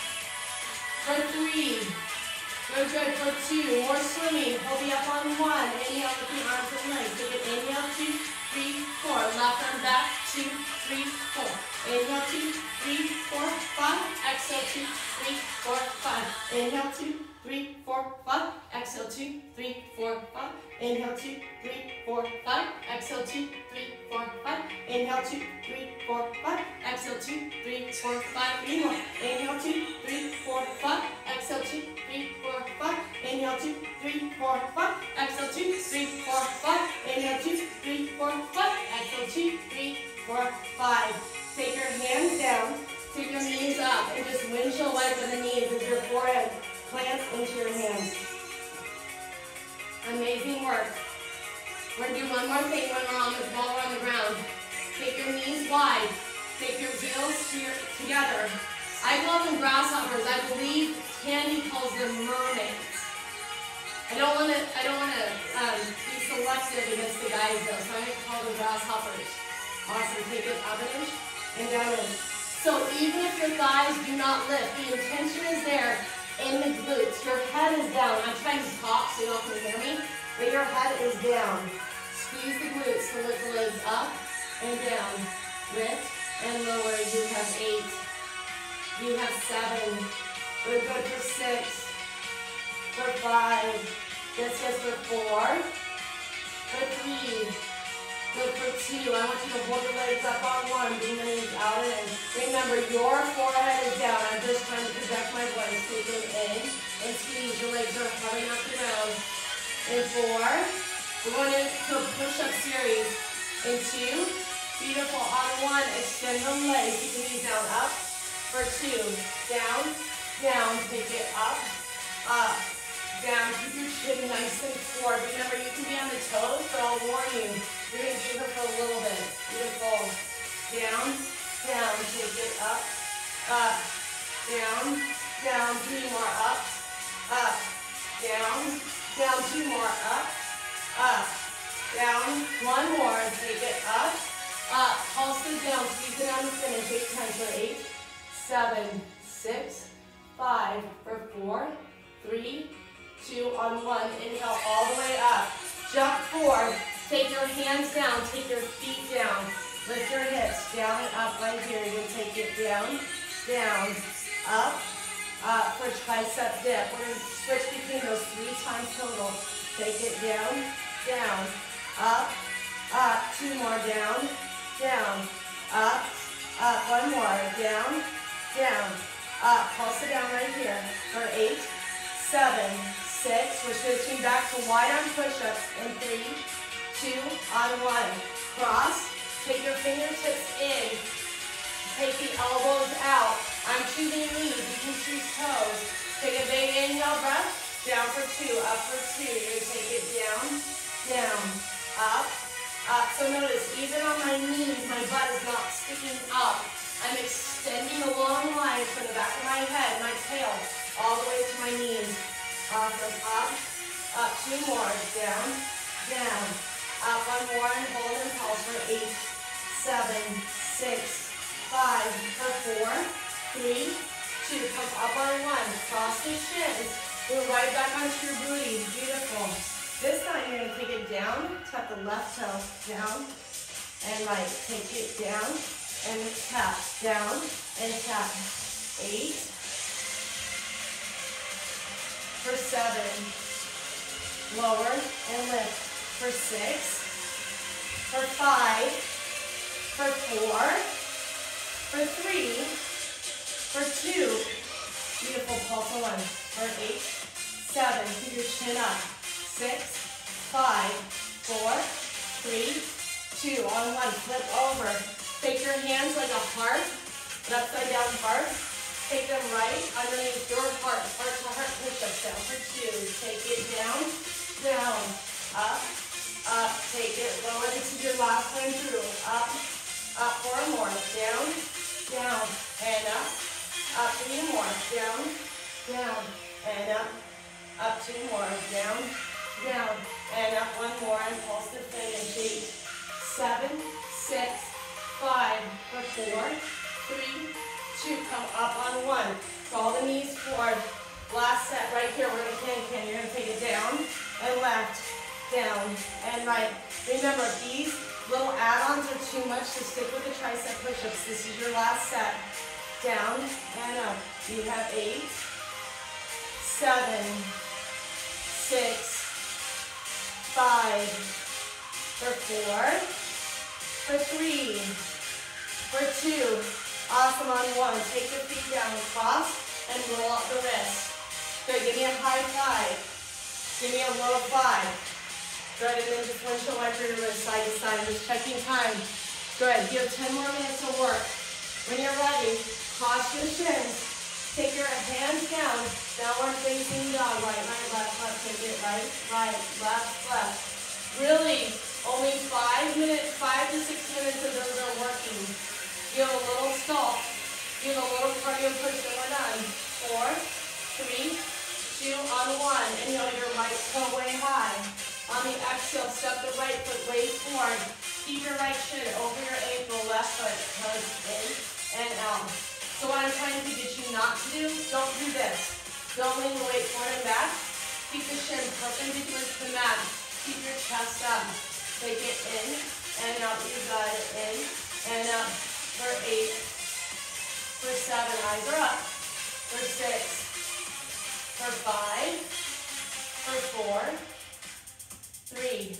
Speaker 2: For three. Good, good. For two. More swimming. Hold the up on one. Inhale with the arms and legs. Take it. Inhale, two, three, four. Left arm back. Two, three, four. Inhale, two, three, four, five. Exhale, two, three, four, five. Inhale, two, three, four, five. Exhale, two, three, four, five. Inhale, two, three, four, five. Exhale, two, three, four, five. Inhale, two, three, four, five. Exhale, two, three, four, five. Three more. Inhale, two, three, four, five. Exhale, two, three, four, five. Inhale, two, three, four, five. Exhale, two, three, four, five. Inhale, two, three, four, five. Exhale, two, three, four, five. Take your hands down. Take your knees up and just windshield wiper the knees as your forehead plants into your hands. Amazing work. We're going to do one more thing when we're on the, while we're on the ground. Take your knees wide. Take your heels to your, together. I call them grasshoppers. I believe Tandy calls them mermaids. I don't want to. I don't want to um, be selective against the guys though, so I'm going to call them grasshoppers. Awesome. Take it up an inch and down an inch. So even if your thighs do not lift, the intention is there in the glutes. Your head is down. I'm trying to talk so you all can hear me, but your head is down. Squeeze the glutes to lift the legs up and down. Lift and lower. You have eight. You have seven. We're good for six. For five. This is for four. For three. Good for two. I want you to hold your legs up on one. Bring the knees out and in. Remember, your forehead is down. I'm just trying to project my voice. Take it in and squeeze. Your legs are hovering up and down. In four. We're going into a push-up series. In two. Beautiful. On one, extend the legs. Keep the knees down. Up. For two. Down. Down. Take it up. Up. Down. Keep your chin nice and forward. Remember, you can be on the toes, but I'll warn you. You're going to keep it for a little bit. Beautiful. Down. Down. Take it up. Up. Down. Down. Three more. Up. Up. Down. Down. Two more. Up. Up. Down. One more. Take it up. Up. Pulse it down. Squeeze it down to finish. Eight times for eight. Seven. Six. Five. For four. Three. Two. On one. Inhale all the way up. Jump forward. Take your hands down. Take your feet down. Lift your hips down and up right here. You're going to take it down, down, up, up for tricep dip. We're going to switch between those three times total. Take it down, down, up, up. Two more. Down, down, up, up. One more. Down, down, up. Pulse it down right here for eight, seven, six. We're switching back to wide arm push-ups in three, two, on one. Cross, take your fingertips in, take the elbows out. I'm choosing knees, you can choose toes. Take a big inhale breath, down for two, up for two. You're going to take it down, down, up, up. So notice, even on my knees, my butt is not sticking up. I'm extending a long line from the back of my head, my tail, all the way to my knees. Awesome, up, up, two more, down, down. Up, one more, and hold and pulse for eight, seven, six, five, for four, three, two, come up on one, cross the shins, go right back onto your booty, beautiful. This time you're going to take it down, tap the left toe down, and right, take it down, and tap, down, and tap, eight, for seven, lower, and lift. For six, for five, for four, for three, for two, beautiful pulse on one, for eight, seven, keep your chin up, six, five, four, three, two, on one, flip over, take your hands like a heart, an upside down heart, take them right underneath your heart, heart to heart push-ups down for two, take it down, down, up, up, take it, lower. This is your last time through. Up, up, four more. Down, down, and up. Up, three more. Down, down, and up. Up, two more. Down, down, and up. One more. And pulse to finish. Eight, seven, six, five, for four, three, two. Come up on one. Draw the knees forward. Last set right here. We're going to can-can. You're going to take it down and left. Down and right. Remember, if these little add-ons are too much, to stick with the tricep push-ups. This is your last set. Down and up. You have eight, seven, six, five, for four, for three, for two. Awesome on one. Take your feet down, cross, and roll up the wrist. Good. Give me a high five. Give me a low five. Good, and then just windshield wiper your wrist side to side. Just checking time. Good, you have ten more minutes to work. When you're ready, cross your shins. Take your hands down. Downward facing dog. Right, right, left, left. Take it right, right, left, left. Really Only five minutes, five to six minutes of those are working. You have a little stall. You have a little cardio push and we're done. Four, three, two, on one. Inhale your right toe way high. On the exhale, step the right foot way forward. Keep your right shin over your ankle, left foot goes in and out. So what I'm trying to get you not to do, don't do this. Don't lean the weight forward and back. Keep the shin perpendicular to the mat. Keep your chest up. Take it in and out. You got it in and up. For eight. For seven. Eyes are up. For six. For five. For four. Three.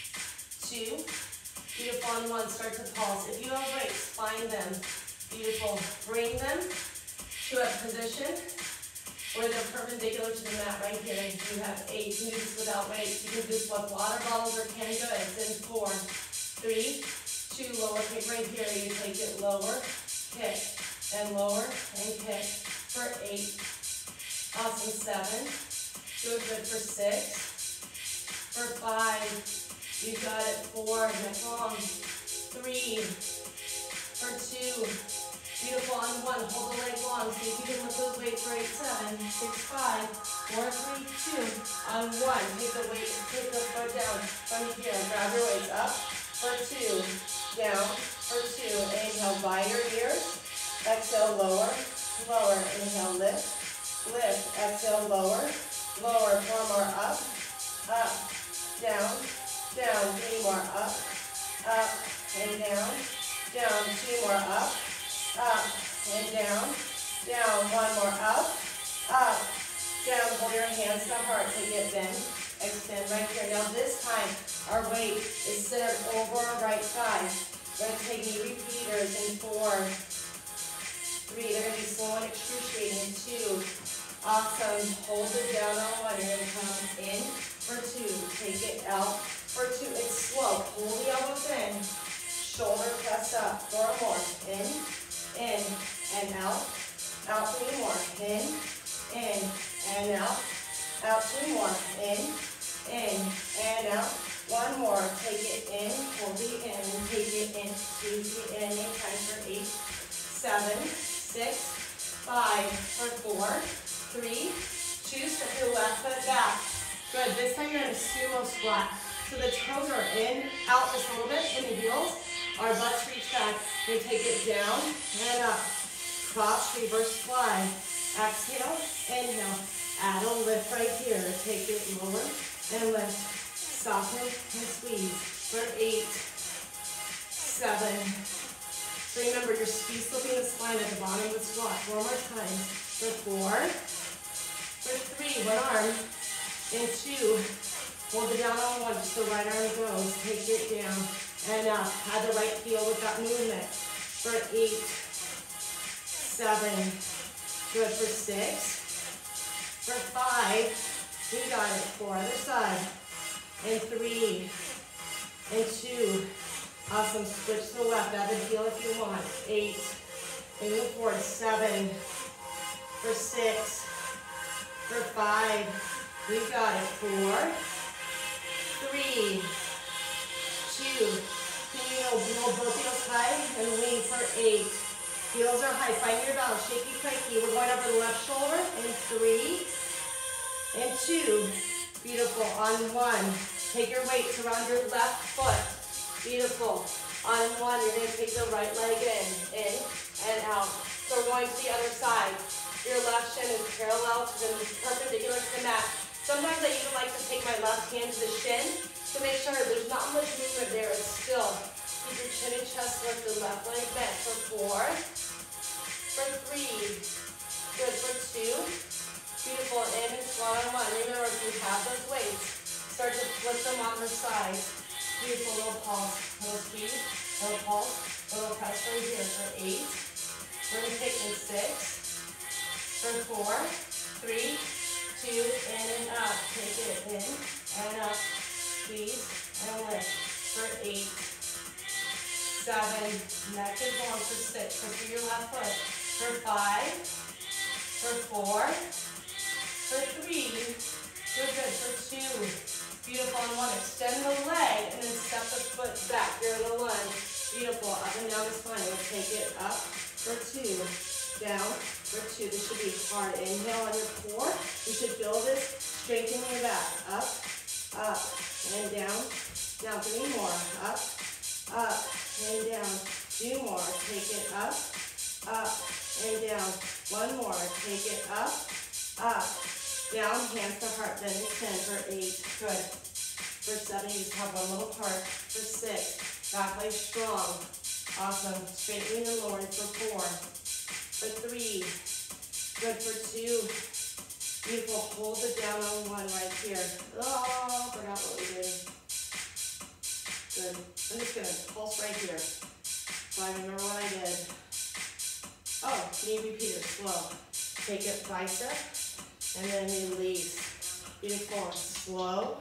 Speaker 2: Two. Beautiful. On one. Start to pulse. If you have weights, find them. Beautiful. Bring them to a position where they're perpendicular to the mat right here. You have eight. You can do this without weights. You can do this with water bottles or canned goods. In four, three, two, lower kick right here. You take it lower, kick, and lower, and kick. For eight. Awesome. Seven. Good, good. For six. For five. You got it. Four. Neck long. Three. For two. Beautiful. On one, hold the leg long. See if you can lift those weights for eight, seven, six, five, four, three, two. On one, take the weight, take the foot down from here. Grab your weights up for two, down for two. Inhale, by your ears. Exhale, lower, lower. Inhale, lift, lift. Exhale, lower, lower. Four more up, up, down, down. Three more up, up, and down, down. Two more up. Up and down, down, one more up, up, down, hold your hands to heart, take it bend, extend right here. Now this time, our weight is centered over our right thigh. We're going to take knee repeaters in four, three, they're going to be slow and excruciating, two, awesome, hold it down on one, you're going to come in for two, take it out for two, it's slow, pull the elbows in, shoulder press up, four more, in, in, and out, out, three more, in, in, and out, out, two more, in, in, and out, one more, take it in, hold it in, take it in, squeeze it in, in, time for eight, seven, six, five, for four, three, two, step your left foot back, good, this time you're in a sumo squat, so the toes are in, out just a little bit, in the heels, our butts reach back. We take it down and up. Cross, reverse fly. Exhale, inhale. Add a lift right here. Take it lower and lift. Soften and squeeze. For eight, seven. So remember, you're squeeze slipping the spine at the bottom of the squat. Four more times. For four. For three, one arm. And two. Hold it down on one. Just the right arm goes. Take it down. And up, add the right heel with that movement. For eight, seven, good for six, for five, we got it, four, other side, and three, and two, awesome, switch to the left, add the heel if you want, eight, and move forward, seven, for six, for five, we got it, four, three, two, heel, hold both heels high and lean for eight. Heels are high, find your balance, shaky cranky. We're going over the left shoulder in three and two. Beautiful, on one. Take your weight around your left foot. Beautiful. On one, you're going to take the right leg in, in and out. So we're going to the other side. Your left shin is parallel to the perpendicular to the mat. Sometimes I even like to take my left hand to the shin to make sure there's not much movement there. It's still. Keep your chin and chest lifted, left leg bent for four, for three, good for two, beautiful, in and squat on one. Remember, if you have those weights, start to flip them on the sides. Beautiful, little pulse, little squeeze, little pulse, little press right here for eight, we're going to take in six, for four, three, two, in and up, take it in and up, squeeze and lift for eight, seven, neck is long for six, so for your left foot, for five, for four, for three, good, good, for two, beautiful on one, extend the leg, and then step the Up for two. Down for two. This should be hard. Inhale on your core. You should feel this strengthening your back. Up, up, and down. Now three more. Up, up, and down. Two more. Take it up, up, and down. One more. Take it up, up, down. Hands to heart. Then it's ten for eight. Good. For seven, you just have one little part. For six, back leg strong. Awesome. Straightening and lowering for four. For three. Good for two. Beautiful. Hold it down on one right here. Oh, forgot what we did. Good. I'm just going to pulse right here. So I remember what I did. Oh, knee repeater. Slow. Take it bicep. And then release. Beautiful. Slow.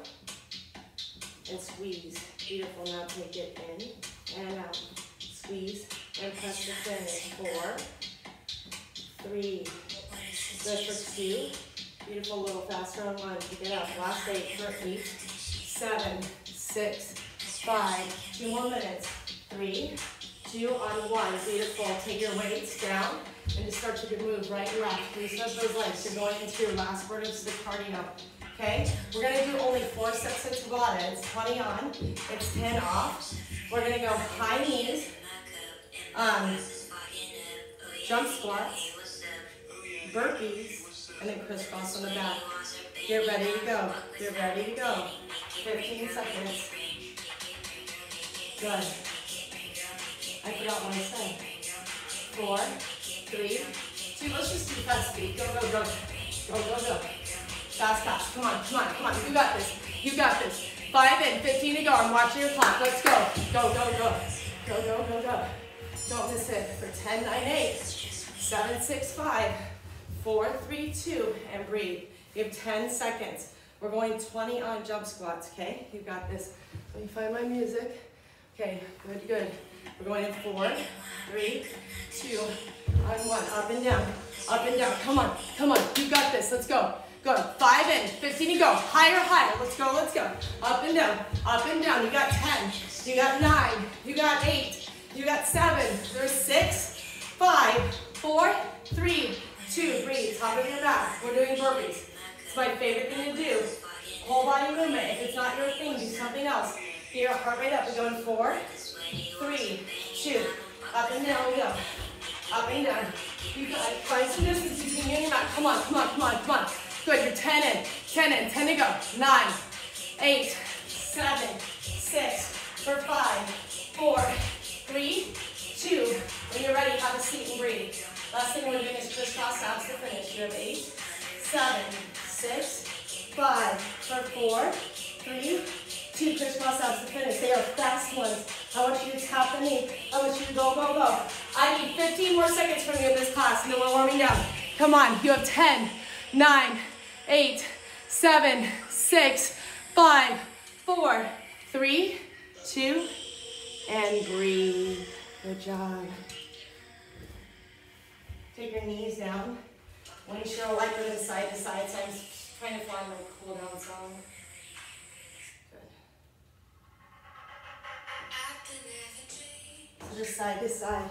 Speaker 2: And squeeze. Beautiful. Now take it in and out. Squeeze and press the finish. Four. Three. Good for two. Beautiful. A little faster on one. Pick it up. Last eight for eight. Seven. Six. Five. Two more minutes. Three. Two on one. Beautiful. Take your weights down and just start to move right and left. Loosen up those legs. You're going into your last part of the cardio. Okay? We're going to do only four sets of Tabata. It's twenty on. It's ten off. We're going to go high knees, um, jump squats, burpees, and then crisscross on the back. Get ready to go. Get ready to go. fifteen seconds. Good. I forgot what I said. Four, three, two. Let's just do fast speed. Go, go, go. Go, go, go. Fast, fast. Come on, come on, come on. You got this. You got this. Five in, fifteen to go. I'm watching your clock. Let's go. Go, go, go. Go, go, go, go. Don't miss it. For ten, nine, eight, seven, six, five, four, three, two, and breathe. You have ten seconds. We're going twenty on jump squats, okay? You got this. Let me find my music. Okay, good, good. We're going in four, three, two, on one. Up and down, up and down. Come on, come on. You got this. Let's go. Good. Five in, fifteen to go. Higher, higher. Let's go, let's go. Up and down, up and down. You got ten. You got nine. You got eight. You got seven. There's six, five, four, three, two. Breathe. Top of your back. We're doing burpees. It's my favorite thing to do. Whole body movement. If it's not your thing, do something else. Get your heart rate up. We're going four, three, two. Up and down we go. Up and down. You got it. Find some distance between you and your mat. Come on, come on, come on, come on. Good. You're ten in. ten in. ten to go. nine, eight, seven, six, for five, four, three, two. When you're ready, have a seat and breathe. Last thing we're doing is crisscross abs to finish. You have eight, seven, six, five, for four, three, two. Crisscross abs to finish. They are fast ones. I want you to tap the knee. I want you to go, go, go. I need fifteen more seconds from you in this class, and then we're warming down. Come on. You have ten, nine, eight, seven, six, five, four, three, two, and breathe. Good job. Take your knees down. When you show like moving side to side, so I'm just trying to find my cool down song. Good. So just side to side.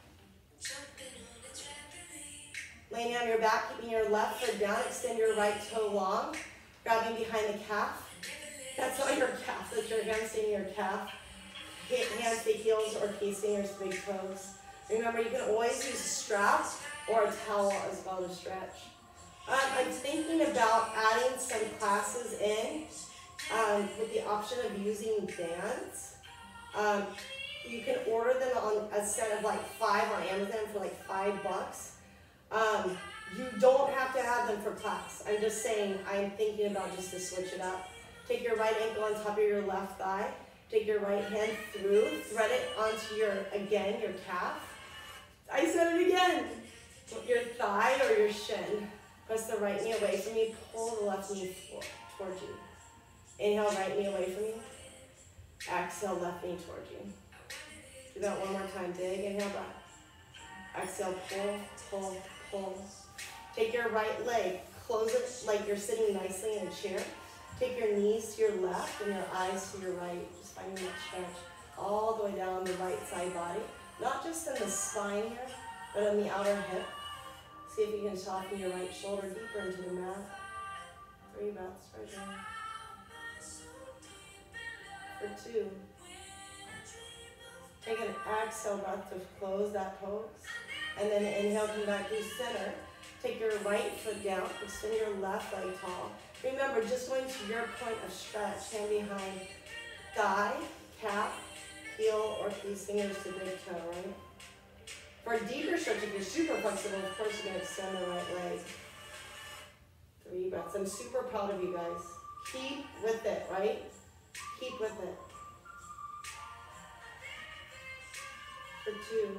Speaker 2: Laying on your back, keeping your left foot down, extend your right toe long, grabbing behind the calf. That's not your calf, that's your hamstring, your calf. Hands to heels or key fingers to big toes. Remember, you can always use a strap or a towel as well to stretch. Um, I'm thinking about adding some classes in um, with the option of using bands. Um, you can order them on a set of like five on Amazon for like five bucks. Um, you don't have to have them for class. I'm just saying, I'm thinking about just to switch it up. Take your right ankle on top of your left thigh. Take your right hand through, thread it onto your, again, your calf. I said it again. Your thigh or your shin. Press the right knee away from you. Pull the left knee towards you. Inhale, right knee away from you. Exhale, left knee towards you. Do that one more time. Big inhale, back. Exhale, pull, pull, pull. Take your right leg. Close it like you're sitting nicely in a chair. Take your knees to your left and your eyes to your right. Just finding that stretch all the way down the right side body. not just in the spine here, but in the outer hip. See if you can soften your right shoulder deeper into the mat. Three breaths right there. For two. Take an exhale breath to close that pose. And then inhale, come back to center. Take your right foot down, extend your left leg tall. Remember, just going to your point of stretch, hand behind thigh, calf, heel, or these fingers to big toe, right? For a deeper stretch, if you're super flexible, of course you're gonna extend the right leg. Three breaths. I'm super proud of you guys. Keep with it, right? Keep with it. For two.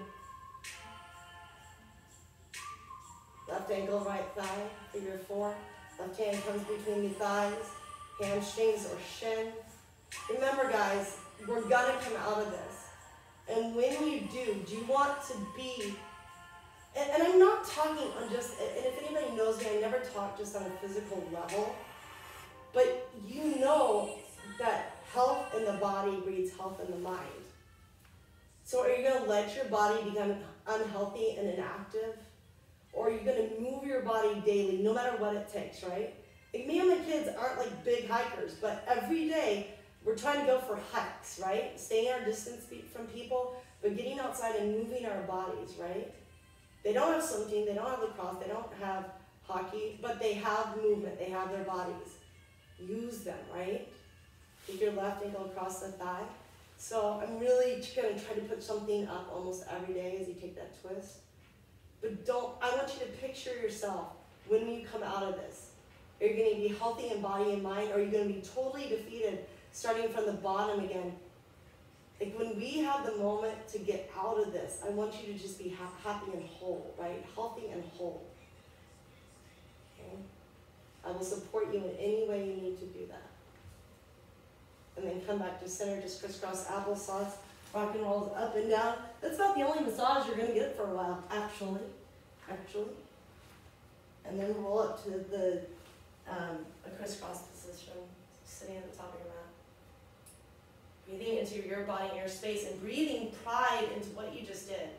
Speaker 2: Left ankle, right thigh, figure four. Left hand comes between the thighs, hamstrings or shin. Remember guys, we're gonna come out of this. And when you do, do you want to be, and, and I'm not talking on just, and if anybody knows me, I never talk just on a physical level, but you know that health in the body breeds health in the mind. So are you gonna let your body become unhealthy and inactive? Or are you gonna move your body daily, no matter what it takes, right? Like me and my kids aren't like big hikers, but every day we're trying to go for hikes, right? Staying our distance from people, but getting outside and moving our bodies, right? They don't have swimming, they don't have lacrosse, they don't have hockey, but they have movement, they have their bodies. Use them, right? Take your left ankle across the thigh. So I'm really gonna try to put something up almost every day as you take that twist. But don't, I want you to picture yourself when you come out of this. Are you going to be healthy in body and mind, or are you going to be totally defeated starting from the bottom again? Like when we have the moment to get out of this, I want you to just be ha happy and whole, right? Healthy and whole. Okay? I will support you in any way you need to do that. And then come back to center, just crisscross applesauce. Rock and rolls up and down. That's about the only massage you're going to get for a while, actually. Actually. And then roll up to the um, a crisscross position, sitting at the top of your mat. Breathing into your body and your space, and breathing pride into what you just did.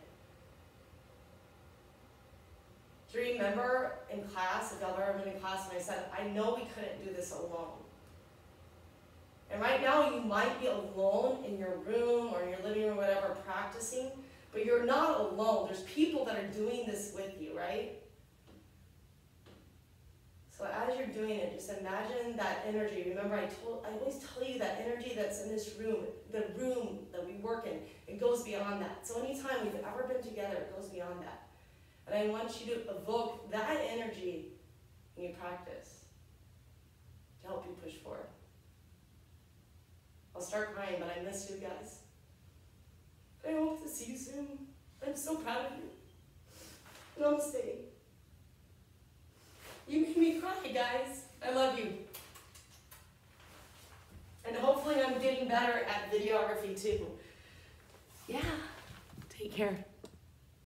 Speaker 2: Do you remember in class, if y'all have ever been in class, and I said, I know we couldn't do this alone. And right now you might be alone in your room or in your living room, whatever, practicing, but you're not alone. There's people that are doing this with you, right? So as you're doing it, just imagine that energy. Remember, I told, I always tell you that energy that's in this room, the room that we work in, it goes beyond that. So anytime we've ever been together, it goes beyond that. And I want you to evoke that energy in your practice to help you push forward. I'll start crying, but I miss you guys. I hope to see you soon. I'm so proud of you. Namaste. You make me cry, guys. I love you. And hopefully I'm getting better at videography too. Yeah. Take care.